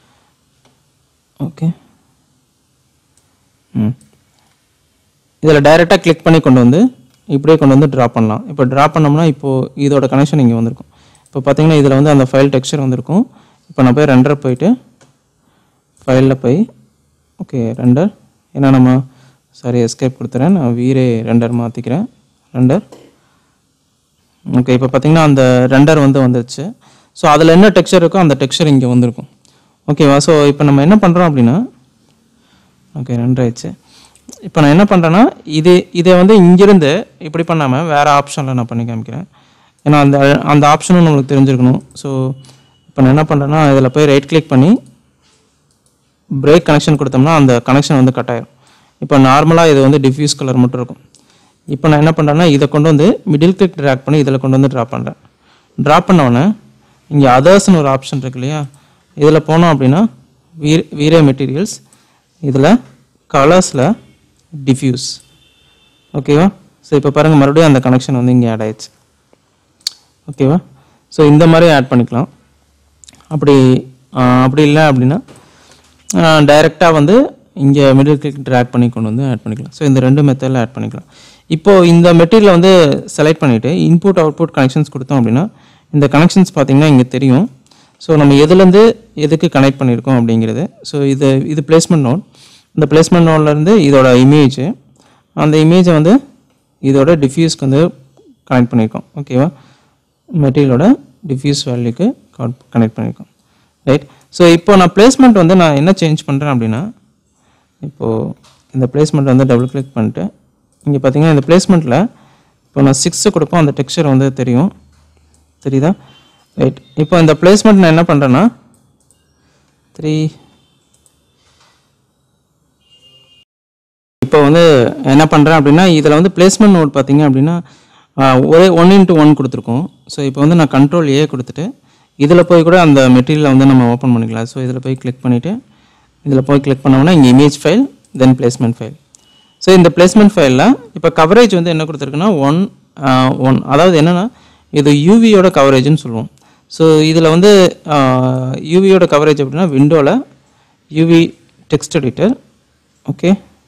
ஓகே ம் இதில் டைரெக்டாக கிளிக் பண்ணி கொண்டு வந்து இப்படியே கொண்டு வந்து ட்ரா பண்ணலாம். இப்போ ட்ரா பண்ணோம்னா இப்போது இதோட கனெக்ஷன் இங்கே வந்திருக்கும். இப்போ பார்த்தீங்கன்னா இதில் வந்து அந்த ஃபைல் டெக்ஸ்சர் வந்திருக்கும். இப்போ நான் போய் ரெண்டர் போயிட்டு ஃபைலில் போய் ஓகே ரெண்டர், ஏன்னா நம்ம சாரி எஸ்கேப் கொடுத்துறேன், நான் வீரே ரெண்டர் மாற்றிக்கிறேன். ரெண்டர் ஓகே, இப்போ பார்த்தீங்கன்னா அந்த ரெண்டர் வந்து வந்துருச்சு. ஸோ அதில் என்ன டெக்ஸ்சர் இருக்கோ அந்த டெக்ஸ்சர் இங்கே வந்திருக்கும். ஓகேவா, ஸோ இப்போ நம்ம என்ன பண்ணுறோம் அப்படின்னா ஓகே ரெண்டர் ஆயிடுச்சு. இப்போ நான் என்ன பண்ணுறேன்னா இது இதை வந்து இங்கேருந்து இப்படி பண்ணாமல் வேறு ஆப்ஷனில் நான் பண்ணி காமிக்கிறேன். ஏன்னா அந்த அந்த ஆப்ஷனும் நம்மளுக்கு தெரிஞ்சிருக்கணும். ஸோ இப்போ நான் என்ன பண்ணுறேன்னா இதில் போய் ரைட் கிளிக் பண்ணி பிரேக் கனெக்ஷன் கொடுத்தோம்னா அந்த கனெக்ஷன் வந்து கட் ஆயிடும். இப்போ நார்மலாக இது வந்து டிஃப்யூஸ் கலர் மட்டும் இருக்கும். இப்போ நான் என்ன பண்ணுறேன்னா இதை கொண்டு வந்து மிடில் கிளிக் ட்ராக் பண்ணி இதில் கொண்டு வந்து ட்ரா பண்ணுறேன். ட்ரா பண்ணோடனே இங்கே அதர்ஸ்னு ஒரு ஆப்ஷன் இருக்கு இல்லையா, இதில் போனோம் அப்படின்னா வீ வீரே மெட்டீரியல்ஸ், இதில் கலர்ஸில் டிஃப்யூஸ். ஓகேவா, ஸோ இப்போ பாருங்கள் மறுபடியும் அந்த கனெக்ஷன் வந்து இங்கே ஆட் ஆயிடுச்சு. ஓகேவா, ஸோ இந்த மாதிரி ஆட் பண்ணிக்கலாம். அப்படி அப்படி இல்லை அப்படின்னா டைரெக்டாக வந்து இங்கே மிடில் கிளிக் ட்ராக் பண்ணி கொண்டு வந்து ஆட் பண்ணிக்கலாம். ஸோ இந்த ரெண்டு மெத்தடில் ஆட் பண்ணிக்கலாம். இப்போது இந்த மெட்டீரியலை வந்து செலக்ட் பண்ணிவிட்டு இன்புட் அவுட்புட் கனெக்ஷன்ஸ் கொடுத்தோம் அப்படின்னா இந்த கனெக்ஷன்ஸ் பார்த்திங்கன்னா இங்கே தெரியும். ஸோ நம்ம எதுலேருந்து எதுக்கு கனெக்ட் பண்ணியிருக்கோம் அப்படிங்கிறது. ஸோ இது இது பிளேஸ்மெண்ட் நோட். இந்த பிளேஸ்மெண்ட் நோட்லேருந்து இதோட இமேஜ், அந்த இமேஜை வந்து இதோட டிஃப்யூஸ்க்கு வந்து கனெக்ட் பண்ணியிருக்கோம். ஓகேவா, மெட்டீரியலோட டிஃப்யூஸ் வேல்யூக்கு கனெக்ட் பண்ணியிருக்கோம். ரைட், ஸோ இப்போ நான் பிளேஸ்மெண்ட் வந்து நான் என்ன சேஞ்ச் பண்ணுறேன் அப்படின்னா இப்போது இந்த பிளேஸ்மெண்ட் வந்து டபுள் கிளிக் பண்ணிட்டு இங்கே பார்த்தீங்கன்னா இந்த பிளேஸ்மெண்ட்டில் இப்போ நான் சிக்ஸு கொடுப்போம், அந்த டெக்ஸ்சர் வந்து தெரியும், தெரியுதா? ரைட், இப்போ இந்த பிளேஸ்மெண்ட் நான் என்ன பண்ணுறேன்னா த்ரீ இப்போ வந்து என்ன பண்ணுறேன் அப்படின்னா இதில் வந்து பிளேஸ்மெண்ட் நோட் பார்த்தீங்க அப்படின்னா ஒரே ஒன் இன்ட்டு ஒன் கொடுத்துருக்கோம். ஸோ இப்போ வந்து நான் கண்ட்ரோல் ஏ கொடுத்துட்டு இதில் போய் கூட அந்த மெட்டீரியலை வந்து நம்ம ஓப்பன் பண்ணிக்கலாம். ஸோ இதில் போய் கிளிக் பண்ணிவிட்டு இதில் போய் கிளிக் பண்ணோம்னா இங்கே image file then placement file. So இந்த பிளேஸ்மெண்ட் ஃபைலில் இப்போ கவரேஜ் வந்து என்ன கொடுத்துருக்குன்னா ஒன் ஒன் அதாவது என்னென்னா இது யூவியோட கவரேஜ்னு சொல்லுவோம். ஸோ இதில் வந்து யூவியோட கவரேஜ் அப்படின்னா விண்டோவில் யூவி டெக்ஸ்ட் எடிட்டர், ஓகே,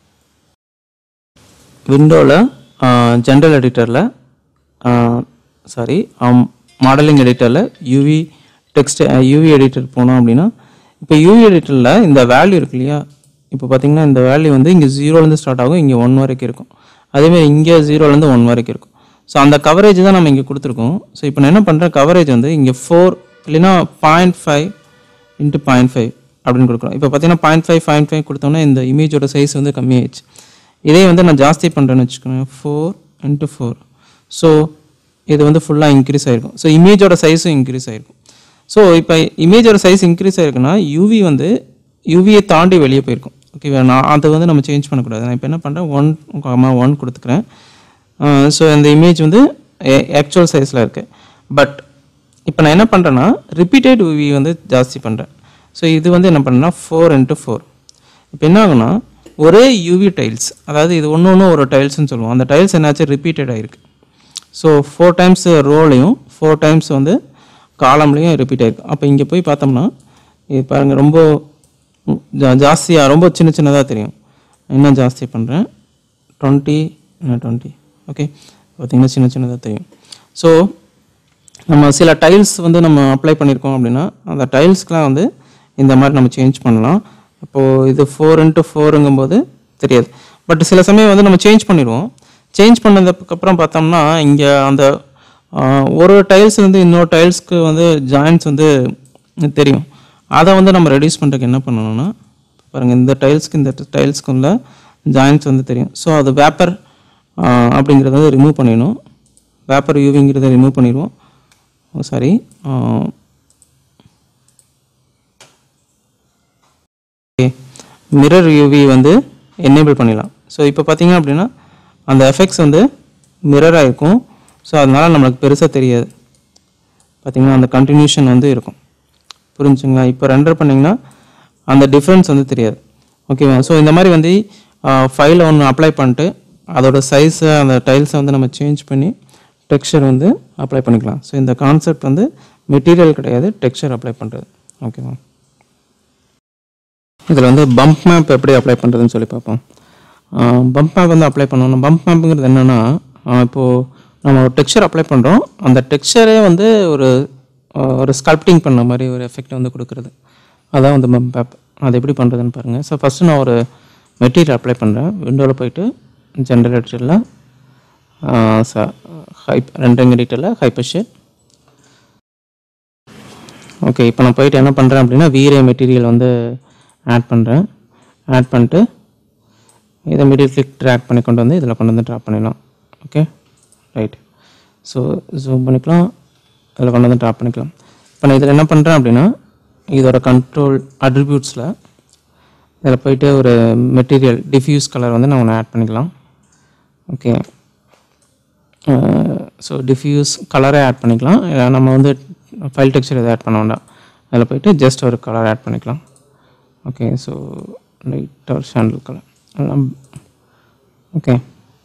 விண்டோவில் ஜென்ரல் எடிட்டரில் சாரி மாடலிங் எடிட்டரில் யூவி டெக்ஸ்ட் யூவி எடிட்டர் போனோம் அப்படின்னா இப்போ யூவி எடிட்டரில் இந்த வேல்யூ இருக்கு இல்லையா, இப்போ பார்த்தீங்கன்னா இந்த வேல்யூ வந்து இங்கே ஜீரோலேருந்து ஸ்டார்ட் ஆகும், இங்கே ஒன் வரைக்கும் இருக்கும். அதேமாதிரி இங்கே ஜீரோலேருந்து ஒன் வரைக்கும் இருக்கும். ஸோ அந்த கவரேஜ் தான் நம்ம இங்கே கொடுத்துருக்கோம். ஸோ இப்போ நான் என்ன பண்ணுறேன், கவரேஜ் வந்து இங்கே ஃபோர் இல்லைன்னா point five into point five அப்படின்னு கொடுக்குறோம். இப்போ பார்த்தீங்கன்னா பாயிண்ட் ஃபைவ் பாயிண்ட் ஃபைவ் கொடுத்தோம்னா இந்த இமேஜோட சைஸ் வந்து கம்மியாகிடுச்சு. இதே வந்து நான் ஜாஸ்தி பண்ணுறேன்னு வச்சுக்கோங்க, ஃபோர் இன்ட்டு ஃபோர். ஸோ இது வந்து ஃபுல்லாக இன்க்ரீஸ் ஆகிருக்கும். ஸோ இமேஜோட சைஸும் இன்க்ரீஸ் ஆகிருக்கும். ஸோ இப்போ இமேஜோட சைஸ் இன்க்ரீஸ் ஆகிருக்குன்னா யூவி வந்து யூவியை தாண்டி வெளியே போயிருக்கும். ஓகேவா, நான் அதை வந்து நம்ம சேஞ்ச் பண்ணக்கூடாது. நான் இப்போ என்ன பண்ணுறேன், ஒன் காமா ஒன் கொடுத்துக்கிறேன். ஸோ இந்த இமேஜ் வந்து ஆக்சுவல் சைஸில் இருக்குது. பட் இப்போ நான் என்ன பண்ணுறேன்னா ரிப்பீட்டட் யூவி வந்து ஜாஸ்தி பண்ணுறேன். ஸோ இது வந்து என்ன பண்ணுறேன்னா ஃபோர் இன்ட்டு ஃபோர். இப்போ என்ன ஆகுனா ஒரே யூவி டைல்ஸ், அதாவது இது ஒன்று ஒன்று ஒரு டைல்ஸ்ன்னு சொல்லுவோம், அந்த டைல்ஸ் என்னாச்சு ரிப்பீட்டட் ஆகிருக்கு. ஸோ ஃபோர் டைம்ஸ் ரோலையும் ஃபோர் டைம்ஸ் வந்து காலம்லேயும் ரிப்பீட் ஆகிருக்கு. அப்போ இங்கே போய் பார்த்தோம்னா இது பாருங்கள் ரொம்ப ஜா ஜாஸ்தியாக ரொம்ப சின்ன சின்னதாக தெரியும். இன்னும் ஜாஸ்தி பண்ணுறேன், டுவெண்ட்டி டுவெண்ட்டி ஓகே, பார்த்திங்கன்னா சின்ன சின்னதாக தெரியும். ஸோ நம்ம சில டைல்ஸ் வந்து நம்ம அப்ளை பண்ணியிருக்கோம் அப்படின்னா அந்த டைல்ஸ்க்கெலாம் வந்து இந்த மாதிரி நம்ம சேஞ்ச் பண்ணலாம். இப்போது இது ஃபோர் இன்ட்டு ஃபோருங்கும்போது தெரியாது. பட் சில சமயம் வந்து நம்ம சேஞ்ச் பண்ணிடுவோம். சேஞ்ச் பண்ணதுக்கப்புறம் பார்த்தோம்னா இங்கே அந்த ஒரு டைல்ஸ்லேருந்து இன்னொரு டைல்ஸ்க்கு வந்து ஜாயின்ட்ஸ் வந்து தெரியும். அதை வந்து நம்ம ரெடியூஸ் பண்ணுறதுக்கு என்ன பண்ணணும்னா பாருங்கள், இந்த டைல்ஸ்க்கு இந்த டைல்ஸ்க்குள்ள ஜாயின்ட்ஸ் வந்து தெரியும். ஸோ அது வேப்பர் அப்படிங்கிறத வந்து ரிமூவ் பண்ணிடணும். வேப்பர் யூவிங்கிறத ரிமூவ் பண்ணிடுவோம். சாரி, மிரர் யூவி வந்து எனேபிள் பண்ணிடலாம். ஸோ இப்போ பார்த்தீங்க அப்படின்னா அந்த எஃபெக்ட்ஸ் வந்து மிரராக இருக்கும். ஸோ அதனால் நம்மளுக்கு பெருசாக தெரியாது. பார்த்திங்கன்னா அந்த கண்டினியூஷன் வந்து இருக்கும். புரிஞ்சுங்களா? இப்போ ரெண்டர் பண்ணிங்கன்னா அந்த டிஃப்ரென்ஸ் வந்து தெரியாது. ஓகேவா? ஸோ இந்த மாதிரி வந்து ஃபைலை ஒன்று அப்ளை பண்ணிட்டு அதோட சைஸை அந்த டைல்ஸை வந்து நம்ம சேஞ்ச் பண்ணி டெக்ஸ்சர் வந்து அப்ளை பண்ணிக்கலாம். ஸோ இந்த கான்செப்ட் வந்து மெட்டீரியல் கிடையாது, டெக்ஸ்சர் அப்ளை பண்ணுறது. ஓகேவா? இதில் வந்து பம்ப் மேப் எப்படி அப்ளை பண்ணுறதுன்னு சொல்லி பார்ப்போம். பம்ப் மேப் வந்து அப்ளை பண்ணணும். பம்ப் மேப்புங்கிறது என்னென்னா, இப்போது நம்ம ஒரு டெக்ஸ்சர் அப்ளை பண்ணுறோம், அந்த டெக்ஸ்சரே வந்து ஒரு ஒரு ஸ்கல்ப்டிங் பண்ண மாதிரி ஒரு எஃபெக்ட் வந்து கொடுக்குறது, அதான் வந்து பம்ப் மேப். அது எப்படி பண்ணுறதுன்னு பாருங்கள். ஸோ ஃபஸ்ட்டு நான் ஒரு மெட்டீரியல் அப்ளை பண்ணுறேன். விண்டோவில் போய்ட்டு ஜென்ரல் எடிட்டரில் ஹைப் ரெண்டரிங் எடிட்டரில் ஹைப்பர் ஷேட். ஓகே, இப்போ நான் போயிட்டு என்ன பண்ணுறேன் அப்படின்னா வீரே மெட்டீரியல் வந்து ஆட் பண்ணுறேன். ஆட் பண்ணிட்டு இதை மிடில் கிளிக் ட்ராக் பண்ணி கொண்டு வந்து இதில் கொண்டு வந்து ட்ராப் பண்ணிடலாம். Okay, right. ஸோ ஜூம் பண்ணிக்கலாம், இதில் கொண்டு வந்து ட்ராப் பண்ணிக்கலாம். இப்போ நான் இதில் என்ன பண்ணுறேன் அப்படின்னா இதோட கண்ட்ரோல் அட்ரிபியூட்ஸில் இதில் போய்ட்டு ஒரு மெட்டீரியல் டிஃப்யூஸ் கலர் வந்து நான் ஒன்று ஆட் பண்ணிக்கலாம். ஓகே, ஸோ டிஃப்யூஸ் கலரை ஆட் பண்ணிக்கலாம். நம்ம வந்து ஃபைல் டெக்ஸ்சர் எதை ஆட் பண்ண வேண்டாம். அதில் போய்ட்டு ஜஸ்ட் ஒரு கலர் ஆட் பண்ணிக்கலாம். ஓகே, ஸோ லைட் ஒரு sandal colour. Okay,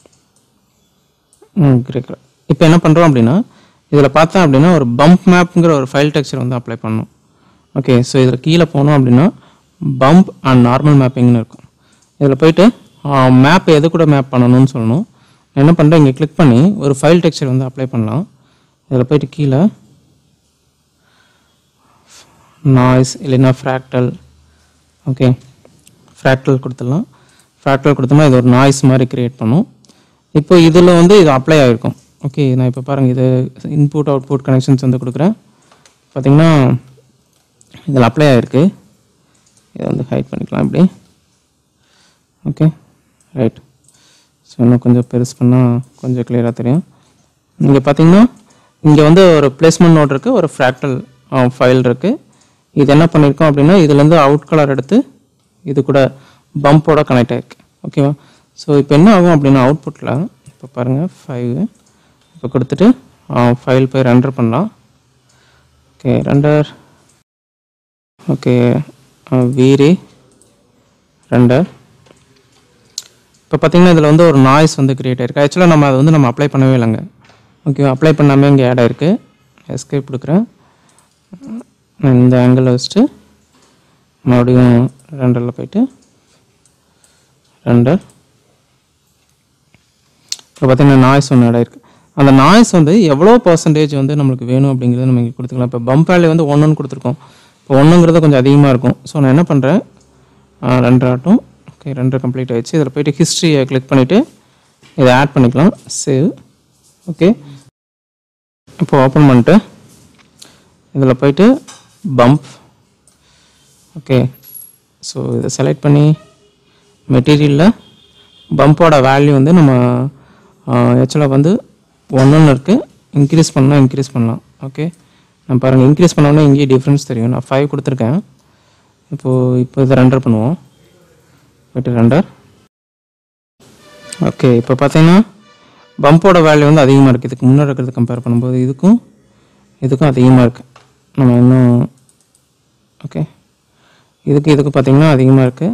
grey colour. இப்போ என்ன பண்ணுறோம் அப்படின்னா இதில் பார்த்தேன் அப்படின்னா ஒரு பம்ப் மேப்புங்கிற ஒரு ஃபைல் டெக்ஸ்சர் வந்து அப்ளை பண்ணணும். ஓகே, ஸோ இதில் கீழே போனோம் அப்படின்னா பம்ப் அண்ட் நார்மல் மேப்பிங்னு இருக்கும். இதில் போய்ட்டு மேப் எது கூட மேப் பண்ணணும்னு சொல்லணும். என்ன பண்ணுறேன், இங்கே கிளிக் பண்ணி ஒரு ஃபைல் டெக்ஸ்சர் வந்து அப்ளை பண்ணலாம். இதில் போய்ட்டு கீழே நாய்ஸ் இல்லைன்னா ஃப்ராக்டல். ஓகே, ஃப்ராக்டல் கொடுத்துடலாம். ஃப்ராக்டல் கொடுத்தோம்னா இது ஒரு நாய்ஸ் மாதிரி க்ரியேட் பண்ணும். இப்போ இதில் வந்து இது அப்ளை ஆகிருக்கும். ஓகே, நான் இப்போ பாருங்கள், இது இன்புட் அவுட்புட் கனெக்ஷன்ஸ் வந்து கொடுக்குறேன். பார்த்திங்கன்னா இதில் அப்ளை ஆகிருக்கு. இதை வந்து ஹைட் பண்ணிக்கலாம் இப்படி. Okay, right. ஸோ இன்னும் கொஞ்சம் பெருசு பண்ணால் கொஞ்சம் கிளியராக தெரியும். இங்கே பார்த்திங்கன்னா இங்கே வந்து ஒரு பிளேஸ்மெண்ட் நோட் இருக்குது, ஒரு ஃப்ராக்டல் ஃபைல் இருக்குது. இது என்ன பண்ணியிருக்கோம் அப்படின்னா இதுலேருந்து அவுட் கலர் எடுத்து இது கூட பம்போட கனெக்ட் ஆகிருக்கு. ஓகேவா? ஸோ இப்போ என்ன ஆகும் அப்படின்னா அவுட்புட்டில் இப்போ பாருங்கள் ஃபைவ் இப்போ கொடுத்துட்டு ஃபைல் போய் ரெண்டர் பண்ணலாம். Okay render okay very render. இப்போ பார்த்தீங்கன்னா இதில் வந்து ஒரு நாய்ஸ் வந்து க்ரியேட் ஆயிருக்கு. ஆக்சுவலாக நம்ம அதை வந்து நம்ம அப்ளை பண்ணவே இல்லைங்க. ஓகே அப்ளை பண்ணாமல் இங்கே ஆட் ஆயிருக்கு. எஸ்கேப் கொடுக்குறேன். இந்த ஆங்கிள் வச்சுட்டு மறுபடியும் ரெண்டரில் போயிட்டு ரெண்டர். இப்போ பார்த்தீங்கன்னா நாய்ஸ் ஒன்று ஆட் ஆயிருக்கு. அந்த நாய்ஸ் வந்து எவ்வளோ பர்சன்டேஜ் வந்து நம்மளுக்கு வேணும் அப்படிங்கிறத நம்ம இங்கே கொடுத்துக்கலாம். இப்போ பம்ப் வேல்யூ வந்து ஒன்றுன்னு கொடுத்துருக்கோம். இப்போ ஒன்றுங்கிறது கொஞ்சம் அதிகமாக இருக்கும். ஸோ நான் என்ன பண்ணுறேன், ரெண்டர் ஆட்டும். ஓகே ரெண்டர் கம்ப்ளீட் ஆகிடுச்சு. இதில் போய்ட்டு ஹிஸ்ட்ரியை கிளிக் பண்ணிவிட்டு இதை ஆட் பண்ணிக்கலாம். சேவ். ஓகே இப்போ ஓப்பன் பண்ணிட்டு இதில் போய்ட்டு பம்ப். ஓகே ஸோ இதை செலக்ட் பண்ணி மெட்டீரியலில் பம்போட வேல்யூ வந்து நம்ம ஆக்சுவலாக வந்து ஒன்றுன்னு இருக்குது. இன்க்ரீஸ் பண்ணால் இன்க்ரீஸ் பண்ணலாம். ஓகே நான் பாருங்கள் இன்க்ரீஸ் பண்ணோன்னே இங்கேயே டிஃப்ரென்ஸ் தெரியும். நான் ஃபைவ் கொடுத்துருக்கேன். இப்போது இப்போ இதை ரெண்டர் பண்ணுவோம். போய்ட்டு ரெண்டர். ஓகே இப்போ பார்த்தீங்கன்னா பம்போட வேல்யூ வந்து அதிகமாக இருக்குது. இதுக்கு முன்னாடி இருக்கிறது கம்பேர் பண்ணும்போது இதுக்கும் இதுக்கும் அதிகமாக இருக்குது. நம்ம இன்னும் ஓகே இதுக்கு இதுக்கு பார்த்திங்கன்னா அதிகமாக இருக்குது.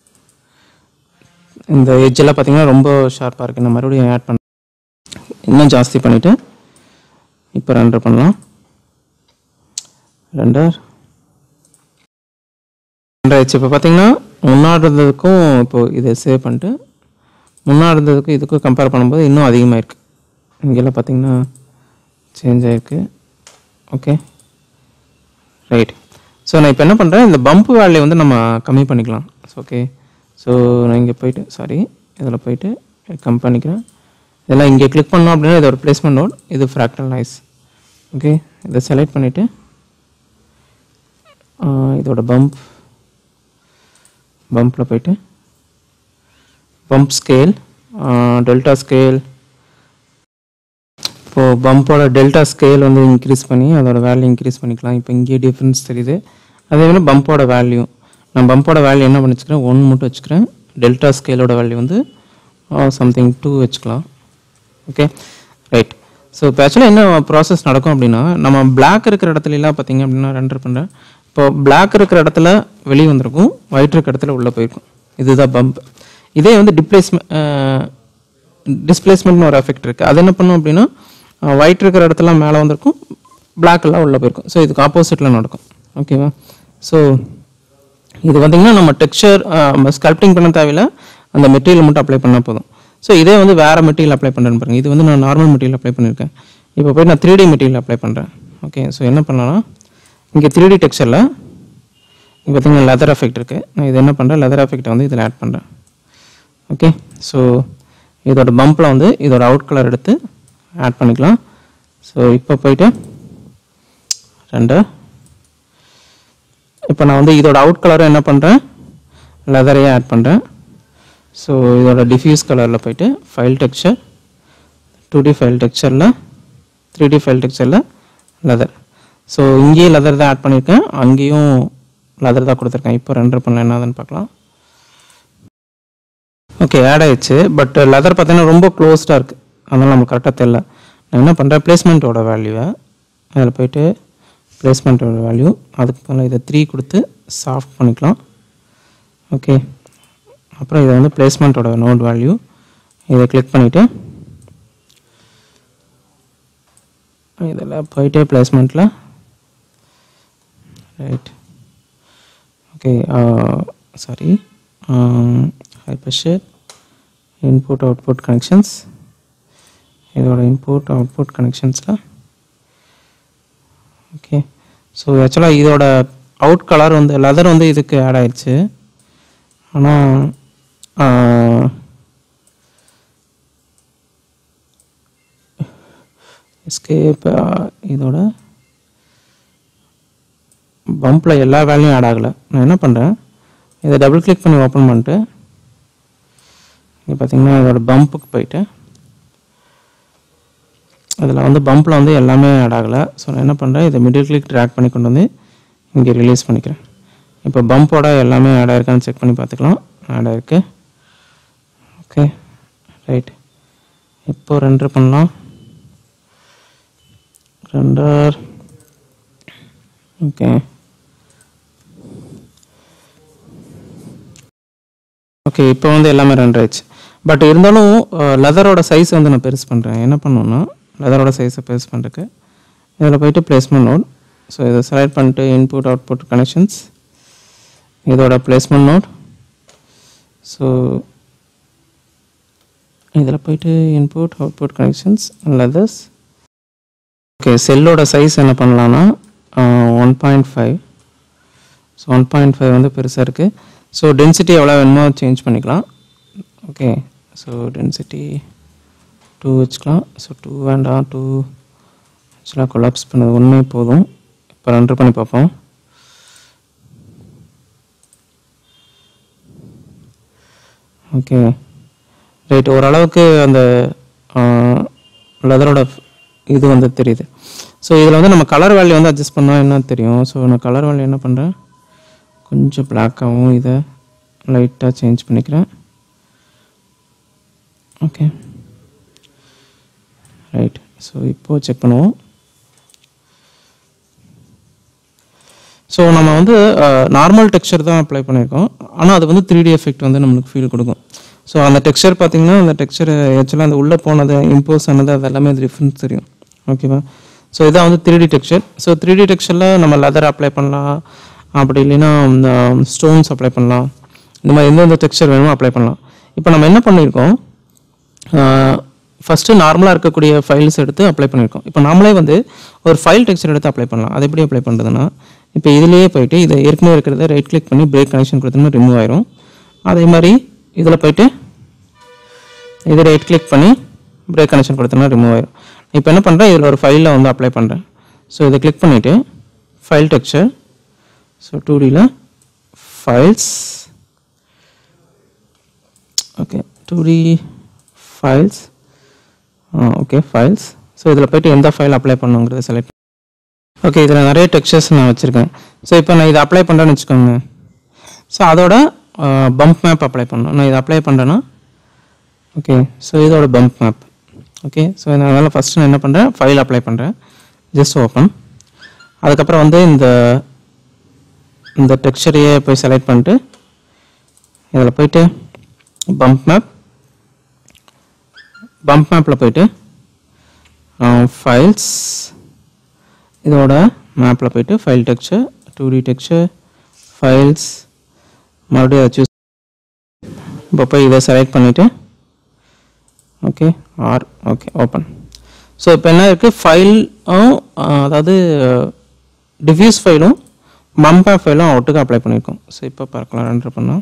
இந்த எட்ஜெல்லாம் பார்த்திங்கன்னா ரொம்ப ஷார்ப்பாக இருக்குது. நான் மறுபடியும் ஆட் பண்ண இன்னும் ஜாஸ்தி பண்ணிவிட்டு இப்போ ரெண்டர் பண்ணலாம். ரெண்டர் ரெண்டர் ஆயிடுச்சு. இப்போ பார்த்திங்கன்னா முன்னாடி இருந்ததுக்கும் இப்போது இதை சேவ் பண்ணிட்டு முன்னாடி இருந்ததுக்கும் இதுக்கும் கம்பேர் பண்ணும்போது இன்னும் அதிகமாக இருக்குது. இங்கெல்லாம் பார்த்திங்கன்னா சேஞ்ச் ஆகிருக்கு. Okay right. ஸோ நான் இப்போ என்ன பண்ணுறேன், இந்த பம்ப் வேல்யூ வந்து நம்ம கம்மி பண்ணிக்கலாம். ஓகே ஸோ நான் இங்கே போய்ட்டு சாரி இதில் போய்ட்டு கம் பண்ணிக்கிறேன். இதெல்லாம் இங்கே கிளிக் பண்ணோம் அப்படின்னா இது ஒரு பிளேஸ்மெண்ட் நோட். இது ஃப்ராக்டல் நாய்ஸ். ஓகே இதை செலக்ட் பண்ணிவிட்டு இதோட பம்ப் பம்பில் போய்ட்டு பம்ப் ஸ்கேல் டெல்டா ஸ்கேல். இப்போது பம்போட டெல்டா ஸ்கேல் வந்து இன்க்ரீஸ் பண்ணி அதோட வேல்யூ இன்க்ரீஸ் பண்ணிக்கலாம். இப்போ இங்கேயே டிஃப்ரென்ஸ் தெரியுது. அதே மாதிரி பம்போட வேல்யூ நான் பம்போட வேல்யூ என்ன பண்ணி வச்சுக்கிறேன், ஒன் மட்டும் வச்சுக்கிறேன். டெல்டா ஸ்கேலோட வேல்யூ வந்து சம்திங் டூ வச்சுக்கலாம். Okay right. ஸோ இப்போ ஆக்சுவலாக என்ன ப்ராசஸ் நடக்கும் அப்படின்னா, நம்ம பிளாக் இருக்கிற இடத்துலலாம் பார்த்திங்க அப்படின்னா ரெண்டர் பண்ணுறேன். இப்போ பிளாக் இருக்கிற இடத்துல வெளியே வந்திருக்கும், ஒயிட் இருக்கிற இடத்துல உள்ளே போயிருக்கும். இதுதான் பம்ப். இதே வந்து டிப்ளேஸ்மெண்ட் டிஸ்பிளேஸ்மெண்ட்னு ஒரு எஃபெக்ட் இருக்குது. அது என்ன பண்ணும் அப்படின்னா ஒயிட் இருக்கிற இடத்துல மேலே வந்திருக்கும், பிளாக் எல்லாம் உள்ளே போயிருக்கும். ஸோ இதுக்கு ஆப்போசிட்டில் நடக்கும். ஓகேவா? ஸோ இது பார்த்திங்கன்னா நம்ம டெக்ஸ்சர் ஸ்கல்ப்டிங் பண்ண தேவையில்லை, அந்த மெட்டீரியல் மட்டும் அப்ளை பண்ணால் போதும். ஸோ இதே வந்து வேறு மெட்டீரியல் அப்ளை பண்ணுறேன்னு பாருங்கள். இது வந்து நான் நார்மல் மெட்டீரியல் அப்ளை பண்ணியிருக்கேன். இப்போ போய் நான் த்ரீ டி மெட்டீரியல் அப்ளை பண்ணுறேன். ஓகே ஸோ என்ன பண்ணலாம்னா இங்கே த்ரீ டி டெக்ஸ்சரில் இங்கே பார்த்திங்கன்னா லெதர் எஃபெக்ட் இருக்குது. நான் இது என்ன பண்ணுறேன், லெதர் எஃபெக்ட்டை வந்து இதில் ஆட் பண்ணுறேன். ஓகே ஸோ இதோட பம்பில் வந்து இதோட அவுட் கலர் எடுத்து ஆட் பண்ணிக்கலாம். ஸோ இப்போ போய்ட்டு ரெண்டு இப்போ நான் வந்து இதோட அவுட் கலரை என்ன பண்ணுறேன், லெதரையே ஆட் பண்ணுறேன். ஸோ இதோட டிஃப்யூஸ் கலரில் போய்ட்டு file texture two D file டெக்ஸ்சரில் த்ரீ டி ஃபைல் டெக்ஸ்சரில் லெதர். ஸோ இங்கேயும் லெதர் தான் ஆட் பண்ணியிருக்கேன், அங்கேயும் லெதர் தான் கொடுத்துருக்கேன். இப்போ ரெண்டர் பண்ணல என்னதுன்னு பார்க்கலாம். ஓகே ஆட் ஆயிடுச்சு. பட் லெதர் பார்த்தீங்கன்னா ரொம்ப க்ளோஸ்டாக இருக்குது, அதனால் நமக்கு கரெக்டாக தெரியல. நான் என்ன பண்ணுறேன், பிளேஸ்மெண்ட்டோட வேல்யூவை அதில் போய்ட்டு பிளேஸ்மெண்ட்டோட வேல்யூ அதுக்கு மேலே இதை த்ரீ கொடுத்து சாஃப்ட் பண்ணிக்கலாம். ஓகே அப்புறம் இதை வந்து பிளேஸ்மெண்ட்டோட நோட் வேல்யூ இதை கிளிக் பண்ணிவிட்டு இதில் போயிட்டு பிளேஸ்மெண்ட்டில் right. Okay sorry hypershade input output connections, இதோட இன்புட் அவுட்புட் கனெக்ஷன்ஸில் ஓகே. ஸோ ஆக்சுவலாக இதோட அவுட் கலர் வந்து லெதர் வந்து இதுக்கு ஆட் ஆயிடுச்சு. ஆனால் எஸ்கேப் இதோட பம்பில் எல்லா வேல்யூம் ஆட் ஆகலை. நான் என்ன பண்ணுறேன், இதை டபுள் கிளிக் பண்ணி ஓப்பன் பண்ணிட்டு இங்கே பார்த்தீங்கன்னா இதோட பம்புக்கு போயிட்டு அதில் வந்து பம்பில் வந்து எல்லாமே ஆட் ஆகலை. ஸோ நான் என்ன பண்ணுறேன், இதை மிடில் கிளிக் ட்ராக் பண்ணி கொண்டு வந்து இங்கே ரிலீஸ் பண்ணிக்கிறேன். இப்போ பம்போட எல்லாமே ஆட் ஆயிருக்கான்னு செக் பண்ணி பார்த்துக்கலாம். ஆட் ஆயிருக்கு. Okay okay right. இப்போ ரெண்டர் பண்ணலாம். ரெண்டர் ஓகே ஓகே இப்போ வந்து எல்லாமே ரெண்டர் ஆயிடுச்சு. பட் இருந்தாலும் லெதரோட சைஸ் வந்து நான் பெருசு பண்ணுறேன். என்ன பண்ணுன்னா லெதரோட சைஸை பெருசு பண்ணுறதுக்கு இதில் போய்ட்டு பிளேஸ்மெண்ட் நோட். ஸோ இதை செலக்ட் பண்ணிட்டு இன்புட் அவுட்புட் கனெக்ஷன்ஸ், இதோட பிளேஸ்மெண்ட் நோட். ஸோ இதில் போய்ட்டு input output connections leathers. Okay செல்லோட சைஸ் என்ன பண்ணலான்னா one point five. So one point five வந்து பெருசாக இருக்குது. ஸோ டென்சிட்டி எவ்வளோ வேணுமோ சேஞ்ச் பண்ணிக்கலாம். ஓகே ஸோ டென்சிட்டி டூ வச்சுக்கலாம். ஸோ டூ வேண்டாம், டூ ஆக்சுவலாக கொலாப்ஸ் பண்ணது ஒன்றே போதும். இப்போ ரெண்டர் பண்ணி பார்ப்போம். Okay right. ஓரளவுக்கு அந்த லெதரோட இது வந்து தெரியுது. ஸோ இதில் வந்து நம்ம கலர் வேல்யூ வந்து அட்ஜஸ்ட் பண்ணால் என்ன தெரியும். ஸோ நான் கலர் வேல்யூ என்ன பண்ணுறேன், கொஞ்சம் பிளாக்காகவும் இதை லைட்டாக சேஞ்ச் பண்ணிக்கிறேன். Okay right. ஸோ இப்போது செக் பண்ணுவோம். ஸோ நம்ம வந்து நார்மல் டெக்ஸ்சர் தான் அப்ளை பண்ணியிருக்கோம். ஆனால் அது வந்து த்ரீ டி எஃபெக்ட் வந்து நம்மளுக்கு ஃபீல் கொடுக்கும். ஸோ அந்த டெக்ஸ்சர் பார்த்திங்கன்னா அந்த டெக்ஸ்சர் ஆக்சுவலாக அந்த உள்ளே போனது இம்போஸ் ஆனது அது எல்லாமே அது டிஃப்ரென்ஸ் தெரியும். ஓகேவா. ஸோ இதான் வந்து three D texture. So three D டெக்ஸ்சரில் நம்ம லெதர் அப்ளை பண்ணலாம், அப்படி இல்லைன்னா இந்த ஸ்டோன்ஸ் அப்ளை பண்ணலாம். இந்த மாதிரி எந்தெந்த டெக்ஸ்சர் வேணுமோ அப்ளை பண்ணலாம். இப்போ நம்ம என்ன பண்ணியிருக்கோம், ஃபஸ்ட்டு நார்மலாக இருக்கக்கூடிய ஃபைல்ஸ் எடுத்து அப்ளை பண்ணியிருக்கோம். இப்போ நாமளே வந்து ஒரு ஃபைல் டெக்ஸ்சர் எடுத்து அப்ளை பண்ணலாம். அது எப்படி அப்ளை பண்ணுறதுன்னா, இப்போ இதிலேயே போய்ட்டு இதை ஏற்கனவே இருக்கிறத ரைட் கிளிக் பண்ணி பிரேக் கனெக்ஷன் கொடுத்தோம்னா ரிமூவ் ஆயிரும். அதே மாதிரி இதில் போய்ட்டு இதை ரைட் கிளிக் பண்ணி பிரேக் கனெக்ஷன் கொடுத்தோம்னா ரிமூவ் ஆயிரும். இப்போ என்ன பண்ணுறேன், இதில் ஒரு ஃபைலில் வந்து அப்ளை பண்ணுறேன். ஸோ இதை கிளிக் பண்ணிவிட்டு ஃபைல் டெக்ஸ்சர், ஸோ டூ டியில் files, okay two D files, okay files. So இதில் போய்ட்டு எந்த ஃபைல் அப்ளை பண்ணுங்கிறத செலக்ட். ஓகே இதில் நிறைய டெக்ஸ்சர்ஸ் நான் வச்சுருக்கேன். ஸோ இப்போ நான் இதை அப்ளை பண்ணுறேன்னு வச்சுக்கோங்க. ஸோ அதோட பம்ப் மேப் அப்ளை பண்ணணும். நான் இதை அப்ளை பண்ணுறேன்னா ஓகே ஸோ இதோட பம்ப் மேப். ஓகே ஸோ அதனால் ஃபஸ்ட்டு நான் என்ன பண்ணுறேன், ஃபைல் அப்ளை பண்ணுறேன், ஜஸ்ட் ஓப்பன். அதுக்கப்புறம் வந்து இந்த இந்த டெக்ஸ்சரையே போய் செலக்ட் பண்ணிட்டு இதில் போய்ட்டு பம்ப் மேப், பம்ப் மேப்பில் போய்ட்டு ஃபைல்ஸ், இதோட மேப்பில் போய்ட்டு file texture, two D texture, files, மறுபடியும் அதை சூஸ். இப்போ போய் இதை செலக்ட் பண்ணிவிட்டு okay or okay open. So இப்போ என்ன இருக்குது, ஃபைலும் அதாவது டிஃப்யூஸ் ஃபைலும் பம்ப் மேப் ஃபைலும் அவுட்டுக்கு அப்ளை பண்ணியிருக்கோம். ஸோ இப்போ பார்க்கலாம், ரெண்டர் பண்ணோம்.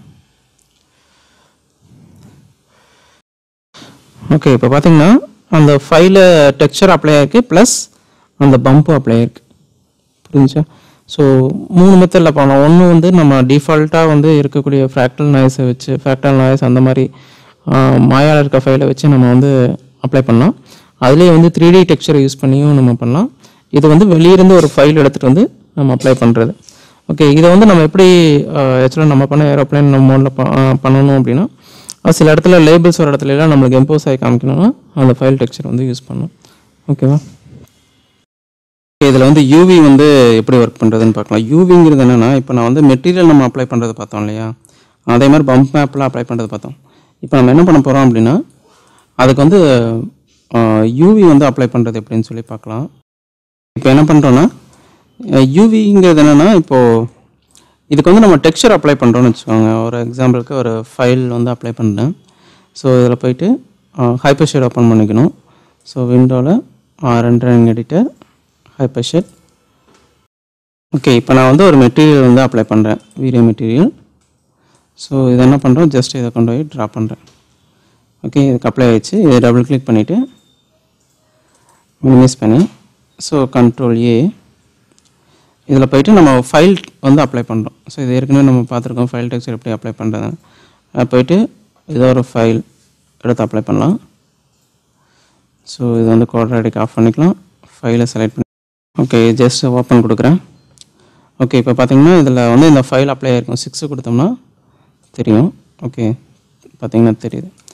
ஓகே இப்போ பார்த்தீங்கன்னா அந்த ஃபைல டெக்ஸ்சர் அப்ளை ஆகிருக்கு, ப்ளஸ் அந்த பம்பு அப்ளை ஆகிருக்கு. புரிஞ்சா. ஸோ மூணு மெத்தடில் பண்ணலாம். ஒன்று வந்து நம்ம டிஃபால்ட்டாக வந்து இருக்கக்கூடிய ஃப்ராக்டல் நாய்ஸை வச்சு, ஃப்ராக்டல் நாய்ஸ் அந்த மாதிரி மாயாவில் இருக்க ஃபைலை வச்சு நம்ம வந்து அப்ளை பண்ணலாம். அதுலேயே வந்து த்ரீ டி டெக்ஸ்சரை யூஸ் பண்ணியும் நம்ம பண்ணலாம். இது வந்து வெளியிருந்து ஒரு ஃபைல் எடுத்துகிட்டு வந்து நம்ம அப்ளை பண்ணுறது. ஓகே இதை வந்து நம்ம எப்படி ஆக்சுவலாக நம்ம பண்ண ஏரோப்ளைன் நம்ம மோடில் பண்ணணும் அப்படின்னா, சில இடத்துல லேபிள்ஸ் ஒரு இடத்துல எல்லாம் நம்மளுக்கு எம்போஸ் ஆகி காமிக்கணும்னா அந்த ஃபைல் டெக்ஸ்சர் வந்து யூஸ் பண்ணணும். ஓகேவா. இதில் வந்து யூவி வந்து எப்படி ஒர்க் பண்ணுறதுன்னு பார்க்கலாம். யூவிங்கிறது என்னென்னா, இப்போ நான் வந்து மெட்டீரியல் நம்ம அப்ளை பண்ணுறது பார்த்தோம் இல்லையா, அதே மாதிரி பம்ப் மேப்லாம் அப்ளை பண்ணுறது பார்த்தோம். இப்போ நம்ம என்ன பண்ண போகிறோம் அப்படின்னா, அதுக்கு வந்து யூவி வந்து அப்ளை பண்ணுறது எப்படின்னு சொல்லி பார்க்கலாம். இப்போ என்ன பண்ணுறோன்னா, யூவிங்கிறது என்னென்னா, இப்போது இதுக்கு வந்து நம்ம டெக்ஸ்சர் அப்ளை பண்ணுறோன்னு வச்சுக்கோங்க. ஒரு எக்ஸாம்பிளுக்கு ஒரு ஃபைல் வந்து அப்ளை பண்ணுறேன். ஸோ இதில் போய்ட்டு ஹைப்பர் ஷேட் ஓப்பன் பண்ணிக்கணும். ஸோ விண்டோவில் rendering editor, hyper shade. Okay இப்போ நான் வந்து ஒரு மெட்டீரியல் வந்து அப்ளை பண்ணுறேன், வீடியோ மெட்டீரியல். ஸோ இதை என்ன பண்ணுறோம், ஜஸ்ட் இதை கொண்டு போய் ட்ரா பண்ணுறேன். ஓகே இதுக்கு அப்ளை ஆகிடுச்சு. இதை டபுள் கிளிக் பண்ணிவிட்டு மினிமைஸ் பண்ணி, ஸோ கண்ட்ரோல் ஏ, இதில் போய்ட்டு நம்ம ஃபைல் வந்து அப்ளை பண்ணுறோம். ஸோ இது ஏற்கனவே நம்ம பார்த்துருக்கோம் ஃபைல் டெக்ஸ்சர் எப்படி அப்ளை பண்ணுறது. போய்ட்டு ஏதோ ஒரு ஃபைல் எடுத்து அப்ளை பண்ணலாம். ஸோ இது வந்து குவாட்ராட்டிக் ஆஃப் பண்ணிக்கலாம். ஃபைலை செலக்ட் பண்ணி ஓகே ஜஸ்ட் ஓப்பன் கொடுக்குறேன். ஓகே இப்போ பார்த்தீங்கன்னா இதில் வந்து இந்த ஃபைல் அப்ளை ஆகிருக்கும். சிக்ஸு கொடுத்தோம்னா தெரியும். ஓகே பார்த்தீங்கன்னா தெரியுது.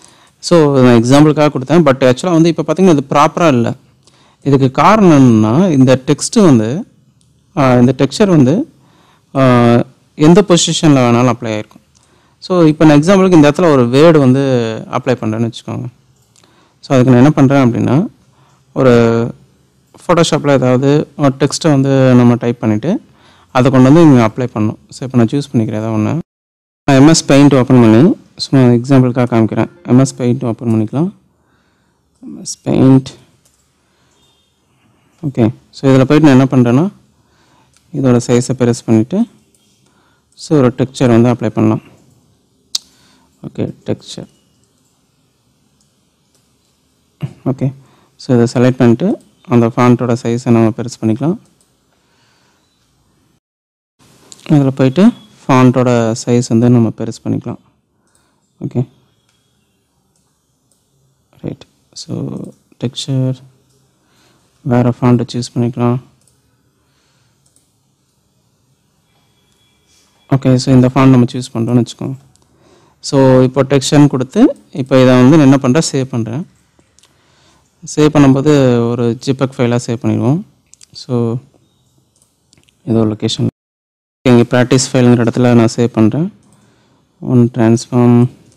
ஸோ நான் எக்ஸாம்பிளுக்காக கொடுத்தேன். பட் ஆக்சுவலாக வந்து இப்போ பார்த்தீங்கன்னா இது ப்ராப்பராக இல்லை. இதுக்கு காரணம் என்னன்னா இந்த டெக்ஸ்ட்டு வந்து இந்த டெக்ஸ்சர் வந்து எந்த பொசிஷனில் வேணாலும் அப்ளை ஆகிருக்கும். ஸோ இப்போ நான் எக்ஸாம்பிளுக்கு இந்த இடத்துல ஒரு வேர்டு வந்து அப்ளை பண்ணுறேன்னு வச்சுக்கோங்க. ஸோ அதுக்கு நான் என்ன பண்ணுறேன் அப்படின்னா ஒரு ஃபோட்டோஷாப்பில் ஏதாவது ஒரு டெக்ஸ்ட்டை வந்து நம்ம டைப் பண்ணிவிட்டு அதை கொண்டு வந்து இங்கே அப்ளை பண்ணணும். ஸோ இப்போ நான் சூஸ் பண்ணிக்கிறேன் ஏதாவது ஒன்று. நான் எம்எஸ் பெயிண்ட் ஓப்பன் பண்ணி சும்மா எக்ஸாம்பிளுக்காக காமிக்கிறேன். எம்எஸ் பெயிண்ட் ஓப்பன் பண்ணிக்கலாம். MS paint okay. ஸோ இதில் போய்ட்டு நான் என்ன பண்ணுறேன்னா இதோட சைஸை பெருசு பண்ணிவிட்டு ஸோ ஒரு டெக்ஸ்சர் வந்து அப்ளை பண்ணலாம். Okay texture okay. ஸோ இதை செலக்ட் பண்ணிவிட்டு அந்த ஃபாண்ட்டோட சைஸை நம்ம பெருசு பண்ணிக்கலாம். அதில் போய்ட்டு ஃபாண்ட்டோட சைஸ் வந்து நம்ம பெருசு பண்ணிக்கலாம். Okay right. ஸோ டெக்ஸ்சர் வேறு ஃபாண்ட்டை சூஸ் பண்ணிக்கலாம். ஓகே. ஸோ இந்த ஃபாண்ட் நம்ம சூஸ் பண்ணுறோன்னு வச்சுக்கோங்க. ஸோ இப்போ டெக்ஸ்சர்னு கொடுத்து இப்போ இதை வந்து என்ன பண்ணுறேன் சேவ் பண்ணுறேன். சேவ் பண்ணும்போது ஒரு ஜிபெக் ஃபைலாக சேவ் பண்ணிடுவோம். ஸோ ஏதோ லொக்கேஷன் இங்கே ப்ராக்டிஸ் ஃபைலுங்கிற இடத்துல நான் சேவ் பண்ணுறேன். One transform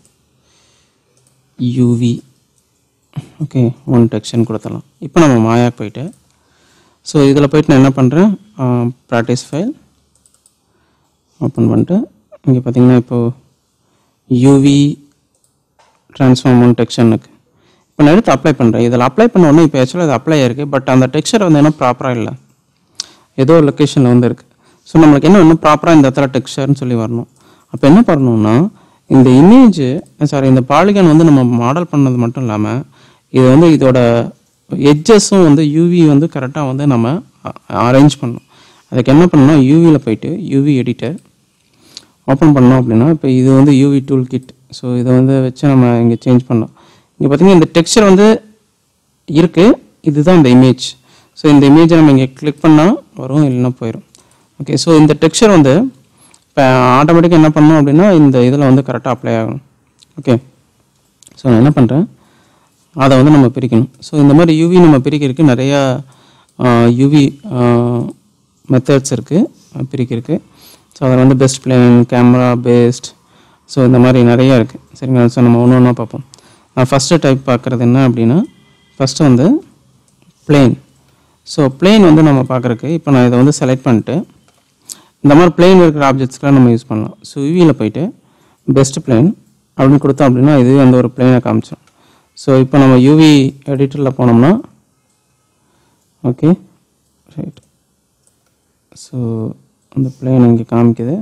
UV okay one டெக்ஸ்சர்னு கொடுத்துடலாம். இப்போ நம்ம மாயாக்கு போயிட்டு ஸோ இதில் போய்ட்டு நான் என்ன பண்ணுறேன் ப்ராக்டிஸ் ஃபைல் ஓப்பன் பண்ணிட்டு இங்கே பார்த்தீங்கன்னா இப்போது யூவி ட்ரான்ஸ்ஃபார்ம் ஒன் டெக்ஸ்சர்னுக்கு இப்போ நான் எடுத்து அப்ளை பண்ணுறேன். இதில் அப்ளை பண்ண உடனே இப்போ ஆக்சுவலாக இது அப்ளை ஆயிருக்கு. பட் அந்த டெக்ஸ்சர் வந்து என்ன ப்ராப்பராக இல்லை, ஏதோ ஒரு லொக்கேஷனில் வந்து இருக்குது. ஸோ நம்மளுக்கு என்ன இன்னும் ப்ராப்பராக இந்த இடத்துல டெக்ஸ்சர்னு சொல்லி வரணும். அப்போ என்ன பண்ணணும்னா இந்த இமேஜ் சாரி இந்த பாலிகான் வந்து நம்ம மாடல் பண்ணது மட்டும் இல்லாமல் இது வந்து இதோட எட்ஜஸும் வந்து யூவி வந்து கரெக்டாக வந்து நம்ம அரேஞ்ச் பண்ணணும். அதுக்கு என்ன பண்ணணும் யூவியில் போயிட்டு யூவி எடிட்டர் ஓப்பன் பண்ணோம் அப்படின்னா இப்போ இது வந்து யூவி டூல் கிட். ஸோ இதை வந்து வச்சு நம்ம இங்கே சேஞ்ச் பண்ணோம். இங்கே பார்த்தீங்கன்னா இந்த டெக்ஸ்சர் வந்து இருக்குது, இதுதான் இந்த இமேஜ். ஸோ இந்த இமேஜை நம்ம இங்கே கிளிக் பண்ணால் வரும், இல்லைன்னா போயிடும். ஓகே. ஸோ இந்த டெக்ஸ்சர் வந்து இப்போ ஆட்டோமேட்டிக்காக என்ன பண்ணணும் அப்படின்னா இந்த இதில் வந்து கரெக்டாக அப்ளை ஆகணும். ஓகே. ஸோ நான் என்ன பண்ணுறேன் அதை வந்து நம்ம பிரிக்கணும். ஸோ இந்த மாதிரி யூவி நம்ம பிரிக்கிறதுக்கு நிறையா யூவி மெத்தட்ஸ் இருக்குது பிரிக்கிறதுக்கு. ஸோ அதில் வந்து best plane camera paste so இந்த மாதிரி நிறையா இருக்குது. சரிங்களா. ஸோ நம்ம ஒன்று ஒன்றா பார்ப்போம். நான் ஃபஸ்ட்டு டைப் பார்க்குறது என்ன அப்படின்னா ஃபஸ்ட்டு வந்து பிளேன். ஸோ பிளேன் வந்து நம்ம பார்க்குறக்கு இப்போ நான் இதை வந்து செலக்ட் பண்ணிட்டு இந்த மாதிரி பிளேன் இருக்கிற ஆப்ஜெக்ட்ஸ்க்கெலாம் நம்ம யூஸ் பண்ணலாம். ஸோ யூவியில் போயிட்டு பெஸ்ட் பிளேன் அப்படின்னு கொடுத்தோம் அப்படின்னா இதுவே அந்த ஒரு பிளேனை காமிச்சோம். ஸோ இப்போ நம்ம யூவி எடிட்டரில் போனோம்னா ஓகே ரைட். ஸோ அந்த பிளேன் இங்கே காமிக்குது.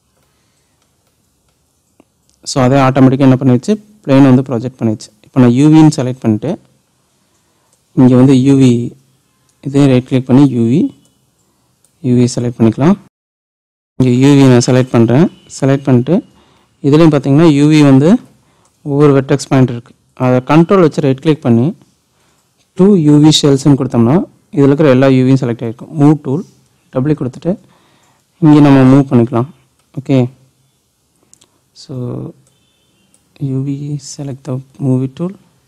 ஸோ அதே ஆட்டோமேட்டிக்காக என்ன பண்ணிடுச்சு பிளேன் வந்து ப்ரொஜெக்ட் பண்ணிடுச்சு. இப்போ நான் யூவின்னு செலக்ட் பண்ணிட்டு இங்கே வந்து யூவி இதே ரைட் கிளிக் பண்ணி யூவி யூவி செலக்ட் பண்ணிக்கலாம். இங்கே யூவி நான் செலக்ட் பண்ணுறேன். செலக்ட் பண்ணிட்டு இதுலேயும் பார்த்தீங்கன்னா யூவி வந்து ஒவ்வொரு வெர்டெக்ஸ் பாயிண்ட் இருக்குது. அதை கண்ட்ரோல் வச்சு ரைட் கிளிக் பண்ணி டூ யூவி ஷெல்ஸ்ன்னு கொடுத்தோம்னா இதில் இருக்கிற எல்லா யூவியும் செலக்ட் ஆகிருக்கும். மூவ் டூல் டபுள்யூ கொடுத்துட்டு இங்கே நம்ம மூவ் பண்ணிக்கலாம். Okay. So UV select the move tool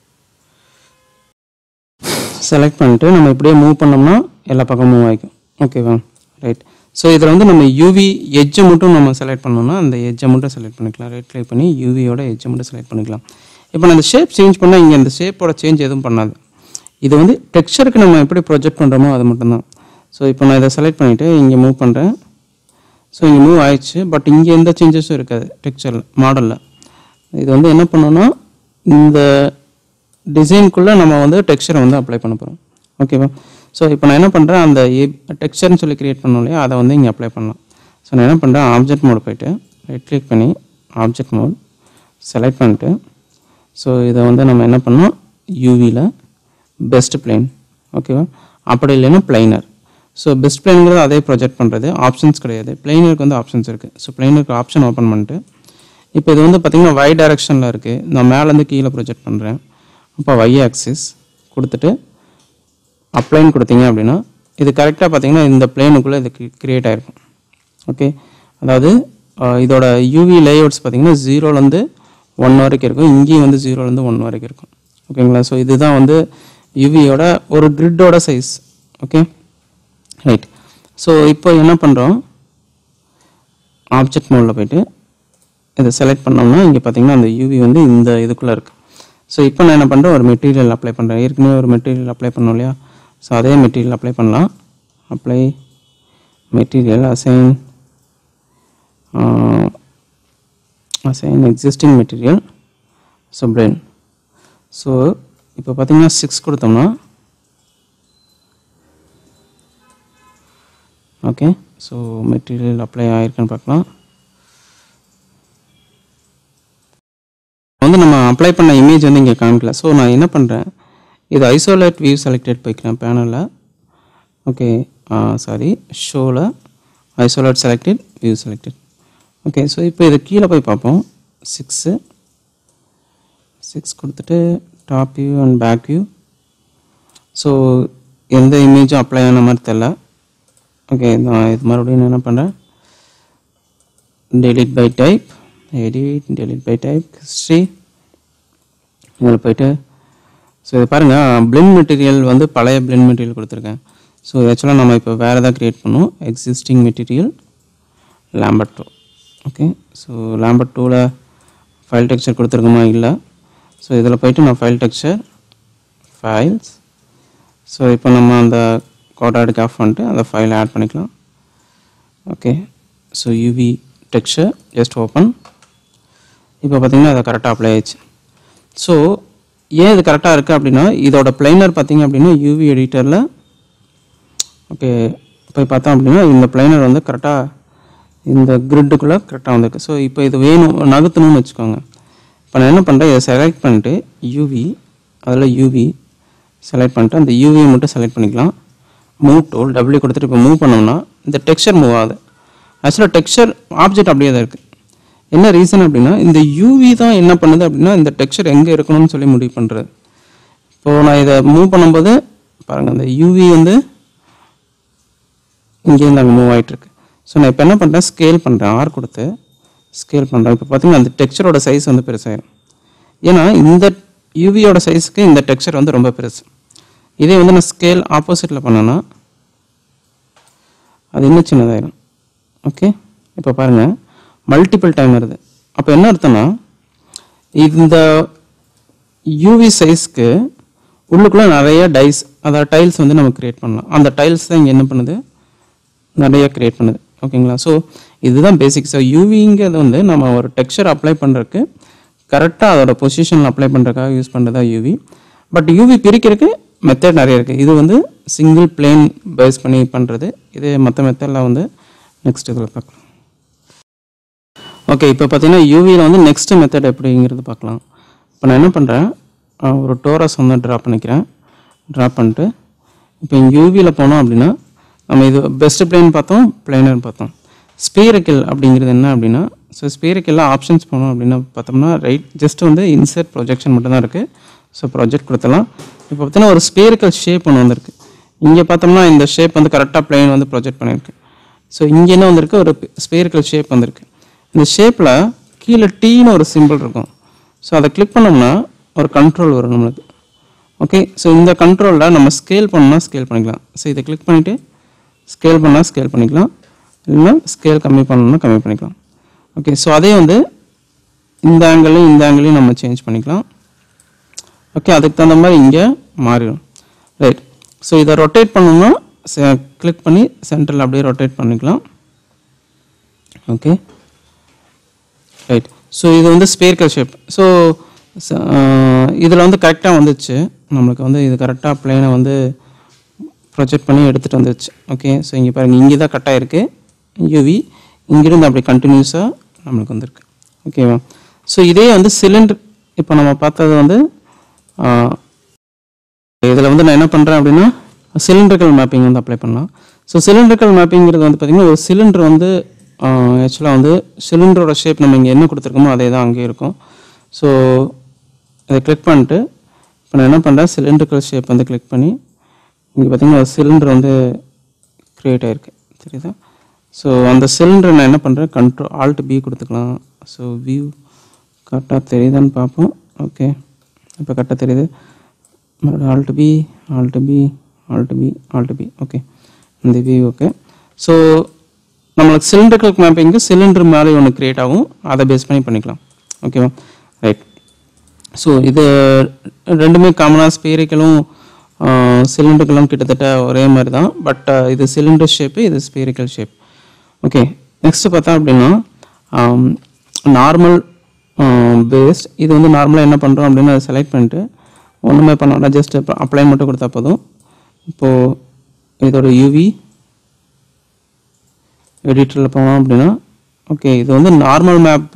select பண்ணிட்டு நம்ம இப்படியே மூவ் பண்ணோம்னா எல்லா பக்கம் மூவ் ஆகிக்கும். ஓகேவா ரைட். ஸோ இதில் வந்து நம்ம யூவி எட்ஜை மட்டும் நம்ம செலக்ட் பண்ணோம்னா அந்த எட்ஜை மட்டும் செலக்ட் பண்ணிக்கலாம். ரைட் கிளிக் பண்ணி யூவியோட எட்ஜை மட்டும் செலக்ட் பண்ணிக்கலாம். இப்போ நான் அந்த ஷேப் சேஞ்ச் பண்ணால் இங்கே அந்த ஷேப்போட சேஞ்ச் எதுவும் பண்ணாது. இது வந்து டெக்ஸ்சருக்கு நம்ம எப்படி ப்ரொஜெக்ட் பண்ணுறோமோ அது மட்டும்தான். ஸோ இப்போ நான் இதை செலக்ட் பண்ணிவிட்டு இங்கே மூவ் பண்ணுறேன். ஸோ இங்கே மூவ் ஆயிடுச்சு. பட் இங்கே எந்த சேஞ்சஸும் இருக்காது டெக்ஸ்சரில் மாடலில். இது வந்து என்ன பண்ணோன்னா இந்த டிசைனுக்குள்ளே நம்ம வந்து டெக்ஸ்சரை வந்து அப்ளை பண்ண போகிறோம். ஓகேவா. ஸோ இப்போ நான் என்ன பண்ணுறேன் அந்த டெக்ஸ்சர்னு சொல்லி க்ரியேட் பண்ணோம் இல்லையா அதை வந்து இங்கே அப்ளை பண்ணலாம். ஸோ நான் என்ன பண்ணுறேன் ஆப்ஜெக்ட் மோட் போய்ட்டு ரைட் கிளிக் பண்ணி ஆப்ஜெக்ட் மோட் செலக்ட் பண்ணிட்டு ஸோ இதை வந்து நம்ம என்ன பண்ணோம் யூவியில் பெஸ்ட் பிளேன். ஓகேவா. அப்படி இல்லைன்னா பிளைனர். ஸோ பெஸ்ட் பிளேனுங்கிறது அதே ப்ரொஜெக்ட் பண்ணுறது ஆப்ஷன்ஸ் கிடையாது. பிளைனருக்கு வந்து ஆப்ஷன்ஸ் இருக்குது. ஸோ பிளைனருக்கு ஆப்ஷன் ஓப்பன் பண்ணிட்டு இப்போ இது வந்து பார்த்திங்கன்னா y டைரெக்ஷனில் இருக்குது. நான் மேலேருந்து கீழே ப்ரொஜெக்ட் பண்ணுறேன். அப்போ y ஆக்சிஸ் கொடுத்துட்டு அப்ளைன் கொடுத்தீங்க அப்படின்னா இது கரெக்டாக பார்த்திங்கன்னா இந்த பிளேனுக்குள்ளே இது க்ரியேட் ஆகிருக்கும். ஓகே. அதாவது இதோட யூவி லேஅவுட்ஸ் பார்த்திங்கன்னா ஜீரோலேருந்து ஒன் வரைக்கும் இருக்கும், இங்கேயும் வந்து ஜீரோலேருந்து ஒன் வரைக்கும் இருக்கும். ஓகேங்களா? ஸோ இதுதான் வந்து யூவியோட ஒரு கிரிட்டோட சைஸ். Okay right. ஸோ இப்போ என்ன பண்ணுறோம், ஆப்ஜெக்ட் மோடில் போய்ட்டு இதை செலக்ட் பண்ணோம்னா இங்கே பார்த்தீங்கன்னா அந்த யூவி வந்து இந்த இதுக்குள்ளே இருக்குது. ஸோ இப்போ நான் என்ன பண்ணுறேன், ஒரு மெட்டீரியல் அப்ளை பண்ணுறேன். ஏற்கனவே ஒரு மெட்டீரியல் அப்ளை பண்ணோம் இல்லையா? ஸோ அதே மெட்டீரியல் அப்ளை பண்ணலாம். Apply material, assign assign existing material, so blend. So இப்போ பார்த்தீங்கன்னா சிக்ஸ் கொடுத்தோம்னா ஓகே. ஸோ மெட்டீரியல் அப்ளை ஆகிருக்குன்னு பார்க்கலாம். வந்து நம்ம அப்ளை பண்ண இமேஜ் வந்து இங்கே காமிக்கல. ஸோ நான் என்ன பண்ணுறேன், இது ஐசோலேட் வியூ செலக்டட் போய்க்கிறேன் பேனலில். ஓகே சாரி, ஷோவில் isolate selected view selected. Okay. So இப்போ இது கீழே போய் பார்ப்போம். சிக்ஸு சிக்ஸ் கொடுத்துட்டு top view and back view. So எந்த இமேஜும் அப்ளை ஆன மாதிரி தெரில. ஓகே, நான் இது மறுபடியும் என்ன பண்ணுறேன், delete by type, edit delete by type, history இதில் போய்ட்டு ஸோ இது பாருங்கள், blend மெட்டீரியல் வந்து பழைய blend மெட்டீரியல் கொடுத்துருக்கேன். ஸோ ஆக்சுவலாக நம்ம இப்போ வேறு எதாவது க்ரியேட் பண்ணோம். Existing material Lambert two. Okay. So Lambert டூவில் ஃபைல் டெக்ஸ்சர் கொடுத்துருக்கோமா? இல்லை. ஸோ இதில் போய்ட்டு நான் ஃபைல் டெக்ஸ்சர், ஃபைல்ஸ். ஸோ இப்போ நம்ம அந்த கோடாடுக்கு ஆஃப் பண்ணிட்டு அந்த ஃபைலை ஆட் பண்ணிக்கலாம். Okay. So UV texture just open. இப்போ பார்த்தீங்கன்னா அதை கரெக்டாக அப்ளை ஆயிடுச்சு. ஸோ ஏன் இது கரெக்டாக இருக்குது அப்படின்னா, இதோட பிளைனர் பார்த்தீங்க அப்படின்னா யூவி எடிட்டரில் ஓகே போய் பார்த்தோம் அப்படின்னா இந்த பிளைனர் வந்து கரெக்டாக இந்த கிரிட்டுக்குள்ளே கரெக்டாக வந்திருக்கு. ஸோ இப்போ இது வேணும் நகர்த்தணும்னு வச்சுக்கோங்க. இப்போ நான் என்ன பண்ணுறேன், இதை செலக்ட் பண்ணிட்டு யூவி, அதில் யூவி செலக்ட் பண்ணிட்டு அந்த யூவியை மட்டும் செலக்ட் பண்ணிக்கலாம். மூவ் டூல் டபிள்யூ கொடுத்துட்டு இப்போ மூவ் பண்ணோம்னா இந்த டெக்ஸ்சர் மூவ் ஆகுது. ஆக்சுவலாக டெக்ஸ்சர் ஆப்ஜெக்ட் அப்படியே தான் இருக்குது. என்ன ரீசன் அப்படின்னா, இந்த யூவி தான் என்ன பண்ணுது அப்படின்னா இந்த டெக்ஸ்சர் எங்கே இருக்கணும்னு சொல்லி முடிவு பண்ணுறது. இப்போது நான் இதை மூவ் பண்ணும்போது பாருங்கள், அந்த யூவி வந்து இங்கேருந்து அங்கே மூவ் ஆகிட்டுருக்கு. ஸோ நான் இப்போ என்ன பண்ணுறேன், ஸ்கேல் பண்ணுறேன், ஆர் கொடுத்து ஸ்கேல் பண்ணுறேன். இப்போ பார்த்தீங்கன்னா அந்த டெக்ஸ்சரோட சைஸ் வந்து பெருசாகிடும். ஏன்னா இந்த யூவியோட சைஸுக்கு இந்த டெக்ஸ்சர் வந்து ரொம்ப பெருசு. இதே வந்து நான் ஸ்கேல் ஆப்போசிட்டில் பண்ணேன்னா அது இன்னும் சின்னதாயிடும். ஓகே. இப்போ பாருங்கள், மல்டிபிள் டைம் வருது. அப்போ என்ன அர்த்தம்னா, இந்த யூவி சைஸ்க்கு உள்ளுக்குள்ளே நிறைய டைஸ், அதாவது டைல்ஸ் வந்து நம்ம க்ரியேட் பண்ணலாம். அந்த டைல்ஸ் தான் இங்கே என்ன பண்ணுது, நிறைய க்ரியேட் பண்ணுது. ஓகேங்களா? ஸோ இதுதான் பேசிக். ஸோ யூவிங்கிறது வந்து நம்ம ஒரு டெக்ஸ்சர் அப்ளை பண்ணுறதுக்கு கரெக்டாக அதோட பொசிஷனில் அப்ளை பண்ணுறதுக்காக யூஸ் பண்ணுறதா யூவி. பட் யூவி பிரிக்கிறதுக்கு மெத்தட் நிறைய இருக்குது. இது வந்து சிங்கிள் பிளேன் பேஸ் பண்ணி பண்ணுறது. இது மற்ற மெத்தட்லாம் வந்து நெக்ஸ்ட் இதில் பார்க்கலாம். ஓகே. இப்போ பார்த்தீங்கன்னா யூவியில் வந்து நெக்ஸ்ட் மெத்தட் எப்படிங்கிறது பார்க்கலாம். இப்போ நான் என்ன பண்ணுறேன், ஒரு டோரஸ் வந்து ட்ரா பண்ணிக்கிறேன். ட்ரா பண்ணிட்டு இப்போ இங்கே யூவியில் போனோம் அப்படின்னா நம்ம இது பெஸ்ட் பிளேன் பார்த்தோம், பிளேனர் பார்த்தோம். ஸ்பீரிக்கல் அப்படிங்கிறது என்ன அப்படின்னா, ஸோ ஸ்பீரிக்கலில் ஆப்ஷன்ஸ் போனோம் அப்படின்னா பார்த்தோம்னா ரைட் ஜஸ்ட் வந்து இன்சர்ட் ப்ரொஜெக்ஷன் மட்டும்தான் இருக்குது. ஸோ ப்ரொஜெக்ட் கொடுத்தலாம். இப்போ பார்த்தீங்கன்னா ஒரு ஸ்பீரிக்கல் ஷேப் ஒன்று வந்திருக்கு. இங்கே பார்த்தோம்னா இந்த ஷேப் வந்து கரெக்டாக பிளேன் வந்து ப்ரொஜெக்ட் பண்ணியிருக்கு. ஸோ இங்கே என்ன வந்திருக்கு, ஒரு ஸ்பீரிக்கல் ஷேப் வந்திருக்கு. இந்த ஷேப்பில் கீழே டீன்னு ஒரு சிம்பிள் இருக்கும். ஸோ அதை கிளிக் பண்ணோம்னா ஒரு கண்ட்ரோல் வரும் நம்மளுக்கு. ஓகே. ஸோ இந்த கண்ட்ரோலில் நம்ம ஸ்கேல் பண்ணால் ஸ்கேல் பண்ணிக்கலாம். ஸோ இதை கிளிக் பண்ணிவிட்டு ஸ்கேல் பண்ணால் ஸ்கேல் பண்ணிக்கலாம், இல்லைன்னா ஸ்கேல் கம்மி பண்ணணும்னா கம்மி பண்ணிக்கலாம். ஓகே. ஸோ அதே வந்து இந்த ஆங்கிளையும் இந்த ஆங்கிளையும் நம்ம சேஞ்ச் பண்ணிக்கலாம். ஓகே. அதுக்கு தகுந்த மாதிரி இங்கே மாறிடும். ரைட். ஸோ இதை ரொட்டேட் பண்ணணும்னா கிளிக் பண்ணி சென்டரில் அப்படியே ரொட்டேட் பண்ணிக்கலாம். ஓகே. ரைட். ஸோ இது வந்து ஸ்பீரிக்கல் ஷேப். ஸோ இதில் வந்து கரெக்டாக வந்துச்சு, நம்மளுக்கு வந்து இது கரெக்டாக பிளேனை வந்து ப்ரொஜெக்ட் பண்ணி எடுத்துகிட்டு வந்துச்சு. ஓகே. ஸோ இங்கே பாருங்கள், இங்கே தான் கட்டாக இருக்குது யூவி, இங்கிருந்து அப்படி கண்டினியூஸாக நம்மளுக்கு வந்துருக்கு. ஓகேவா? ஸோ இதே வந்து சிலிண்டர் இப்போ நம்ம பார்த்தது வந்து இதில் வந்து நான் என்ன பண்ணுறேன் அப்படின்னா சிலிண்ட்ரிக்கல் மேப்பிங் வந்து அப்ளை பண்ணலாம். ஸோ சிலிண்ட்ரிக்கல் மேப்பிங்கிறது வந்து பார்த்திங்கன்னா ஒரு சிலிண்டர் வந்து ஆக்சுவலாக வந்து சிலிண்டரோட ஷேப் நம்ம இங்கே என்ன கொடுத்துருக்கோமோ அதே தான் அங்கேயே இருக்கும். ஸோ இதை கிளிக் பண்ணிட்டு இப்போ நான் என்ன பண்ணுறேன், சிலிண்ட்ரிக்கல் ஷேப் வந்து கிளிக் பண்ணி இங்கே பார்த்திங்கன்னா ஒரு சிலிண்டர் வந்து க்ரியேட் ஆகிருக்கு, தெரியுதா? ஸோ அந்த சிலிண்டர் நான் என்ன பண்ணுறேன், கண்ட்ரோல் ஆல்ட் பி கொடுத்துக்கலாம். ஸோ வியூ கரெக்டாக தெரியுதான்னு பார்ப்போம். ஓகே, இப்போ கரெக்டாக தெரியுது. Alt P alt P alt P alt P okay, இந்த வியூ ஓகே. ஸோ நம்மளுக்கு சிலிண்டர்கள் மேப்பிங்கு சிலிண்டர் மேலே ஒன்று க்ரியேட் ஆகும், அதை பேஸ் பண்ணி பண்ணிக்கலாம். ஓகேவா, ரைட். ஸோ இது ரெண்டுமே காமனாக ஸ்பீரிக்கலும் சிலிண்டர்களும் கிட்டத்தட்ட ஒரே மாதிரி தான். பட் இது சிலிண்டர் ஷேப்பு, இது ஸ்பீரிக்கல் ஷேப். ஓகே, நெக்ஸ்ட்டு பார்த்தா அப்படின்னா நார்மல் பேஸ்ட். இது வந்து நார்மலாக என்ன பண்ணுறோம் அப்படின்னு அதை செலக்ட் பண்ணிட்டு ஒன்றுமே பண்ணோம்னா ஜஸ்ட் அப்ளை மட்டும் கொடுத்தா போதும். இப்போது இதோட யூவி எடிட்டரில் போனோம் அப்படின்னா ஓகே, இது வந்து normal map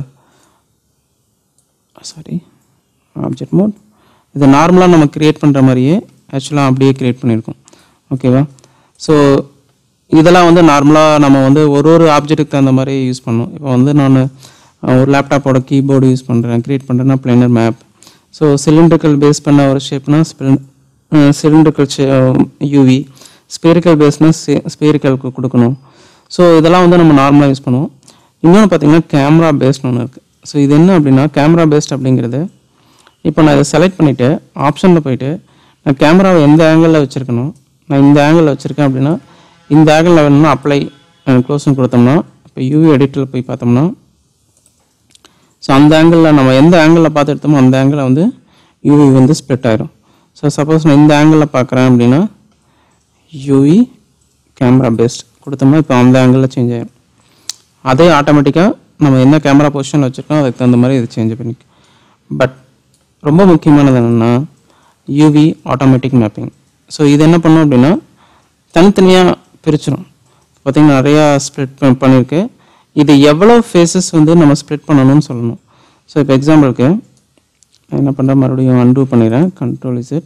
sorry object mode. இது நார்மலாக நம்ம க்ரியேட் பண்ணுற மாதிரியே ஆக்சுவலாக அப்படியே க்ரியேட் பண்ணியிருக்கோம். ஓகேவா, ஸோ இதெல்லாம் வந்து நார்மலாக நம்ம வந்து ஒரு ஒரு ஆப்ஜெக்ட்டுக்கு தகுந்த மாதிரி யூஸ் பண்ணணும். இப்போ வந்து நான் ஒரு லேப்டாப்போட கீபோர்டு யூஸ் பண்ணுறேன், க்ரியேட் பண்ணுறேன்னா பிளேனர் மேப். ஸோ சிலிண்டர்கள் பேஸ் பண்ண ஒரு ஷேப்னா சிலிண்டர்கள் யூவி, ஸ்பேரிக்கல் பேஸ்னா ஸ்பேரிக்கலுக்கு கொடுக்கணும். ஸோ இதெல்லாம் வந்து நம்ம நார்மலாக யூஸ் பண்ணுவோம். இன்னொன்று பார்த்தீங்கன்னா கேமரா பேஸ்ட் ஒன்று இருக்குது. ஸோ இது என்ன அப்படின்னா கேமரா பேஸ்ட் அப்படிங்கிறது, இப்போ நான் இதை செலக்ட் பண்ணிவிட்டு ஆப்ஷனில் போயிட்டு நான் கேமராவை எந்த ஆங்கிளில் வச்சுருக்கணும், நான் இந்த ஆங்கிளில் வச்சுருக்கேன் அப்படின்னா இந்த ஆங்கிளில் வேணும்னா அப்ளை க்ளோஸ்னு கொடுத்தோம்னா இப்போ யூவி எடிட்டரில் போய் பார்த்தோம்னா ஸோ அந்த ஆங்கிளில் நம்ம எந்த ஆங்கிளில் பார்த்து எடுத்தோமோ அந்த ஆங்கிளில் வந்து யூவி வந்து ஸ்ப்ளிட் ஆயிரும். ஸோ சப்போஸ் நான் இந்த ஆங்கிளில் பார்க்குறேன் அப்படின்னா யூவி கேமரா பேஸ்ட் கொடுத்தோம்னா இப்போ அந்த ஆங்கிளில் சேஞ்ச் ஆகிடும். அதே ஆட்டோமேட்டிக்காக நம்ம என்ன கேமரா பொசிஷனில் வச்சுருக்கோம் அதுக்கு தகுந்த மாதிரி இது சேஞ்ச் பண்ணிக்கும். பட் ரொம்ப முக்கியமானது என்னென்னா யூவி ஆட்டோமேட்டிக் மேப்பிங். ஸோ இது என்ன பண்ணோம் அப்படின்னா தனித்தனியாக பிரிச்சிடும். பார்த்திங்கன்னா நிறையா ஸ்ப்ளிட் பண்ணியிருக்கு. இது எவ்வளோ ஃபேஸஸ் வந்து நம்ம ஸ்ப்ளிட் பண்ணணும்னு சொல்லணும். ஸோ இப்போ எக்ஸாம்பிளுக்கு என்ன பண்ணுறேன், மறுபடியும் அன்டூ பண்ணிடுறேன், கண்ட்ரோல் இசட்.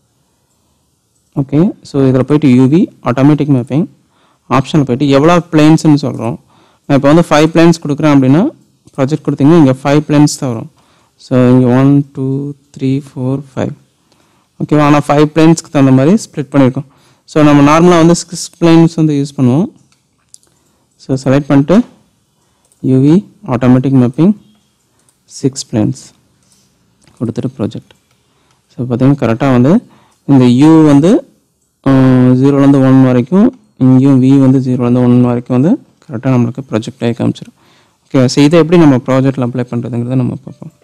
ஓகே, ஸோ இதில் போய்ட்டு யூவி ஆட்டோமேட்டிக் மேப்பிங் ஆப்ஷனில் போய்ட்டு எவ்வளோ பிளேன்ஸ்ன்னு சொல்கிறோம். நான் இப்போ வந்து ஃபைவ் பிளேன்ஸ் கொடுக்குறேன் அப்படின்னா ப்ராஜெக்ட் கொடுத்தீங்கன்னா இங்கே ஃபைவ் பிளேன்ஸ் தான் வரும். ஸோ இங்கே one two three four five ஓகேவா. ஆனால் ஃபைவ் பிளேன்ஸ்க்கு தகுந்த மாதிரி ஸ்ப்ளிட் பண்ணியிருக்கோம். ஸோ நம்ம நார்மலாக வந்து சிக்ஸ் பிளேன்ஸ் வந்து யூஸ் பண்ணுவோம். ஸோ செலக்ட் பண்ணிட்டு UV automatic mapping six planes கொடுத்துட்டு ப்ராஜெக்ட். ஸோ பார்த்தீங்கன்னா கரெக்டாக வந்து இந்த யூ வந்து ஜீரோலேருந்து ஒன் வரைக்கும், இங்கேயும் வி வந்து ஜீரோலேருந்து ஒன் வரைக்கும் வந்து கரெக்டாக நம்மளுக்கு ப்ராஜெக்ட் ஆகி காமிச்சிடும். ஓகே, ஸோ இதை எப்படி நம்ம ப்ராஜெக்டில் அப்ளை பண்ணுறதுங்கிறத நம்ம பார்ப்போம்.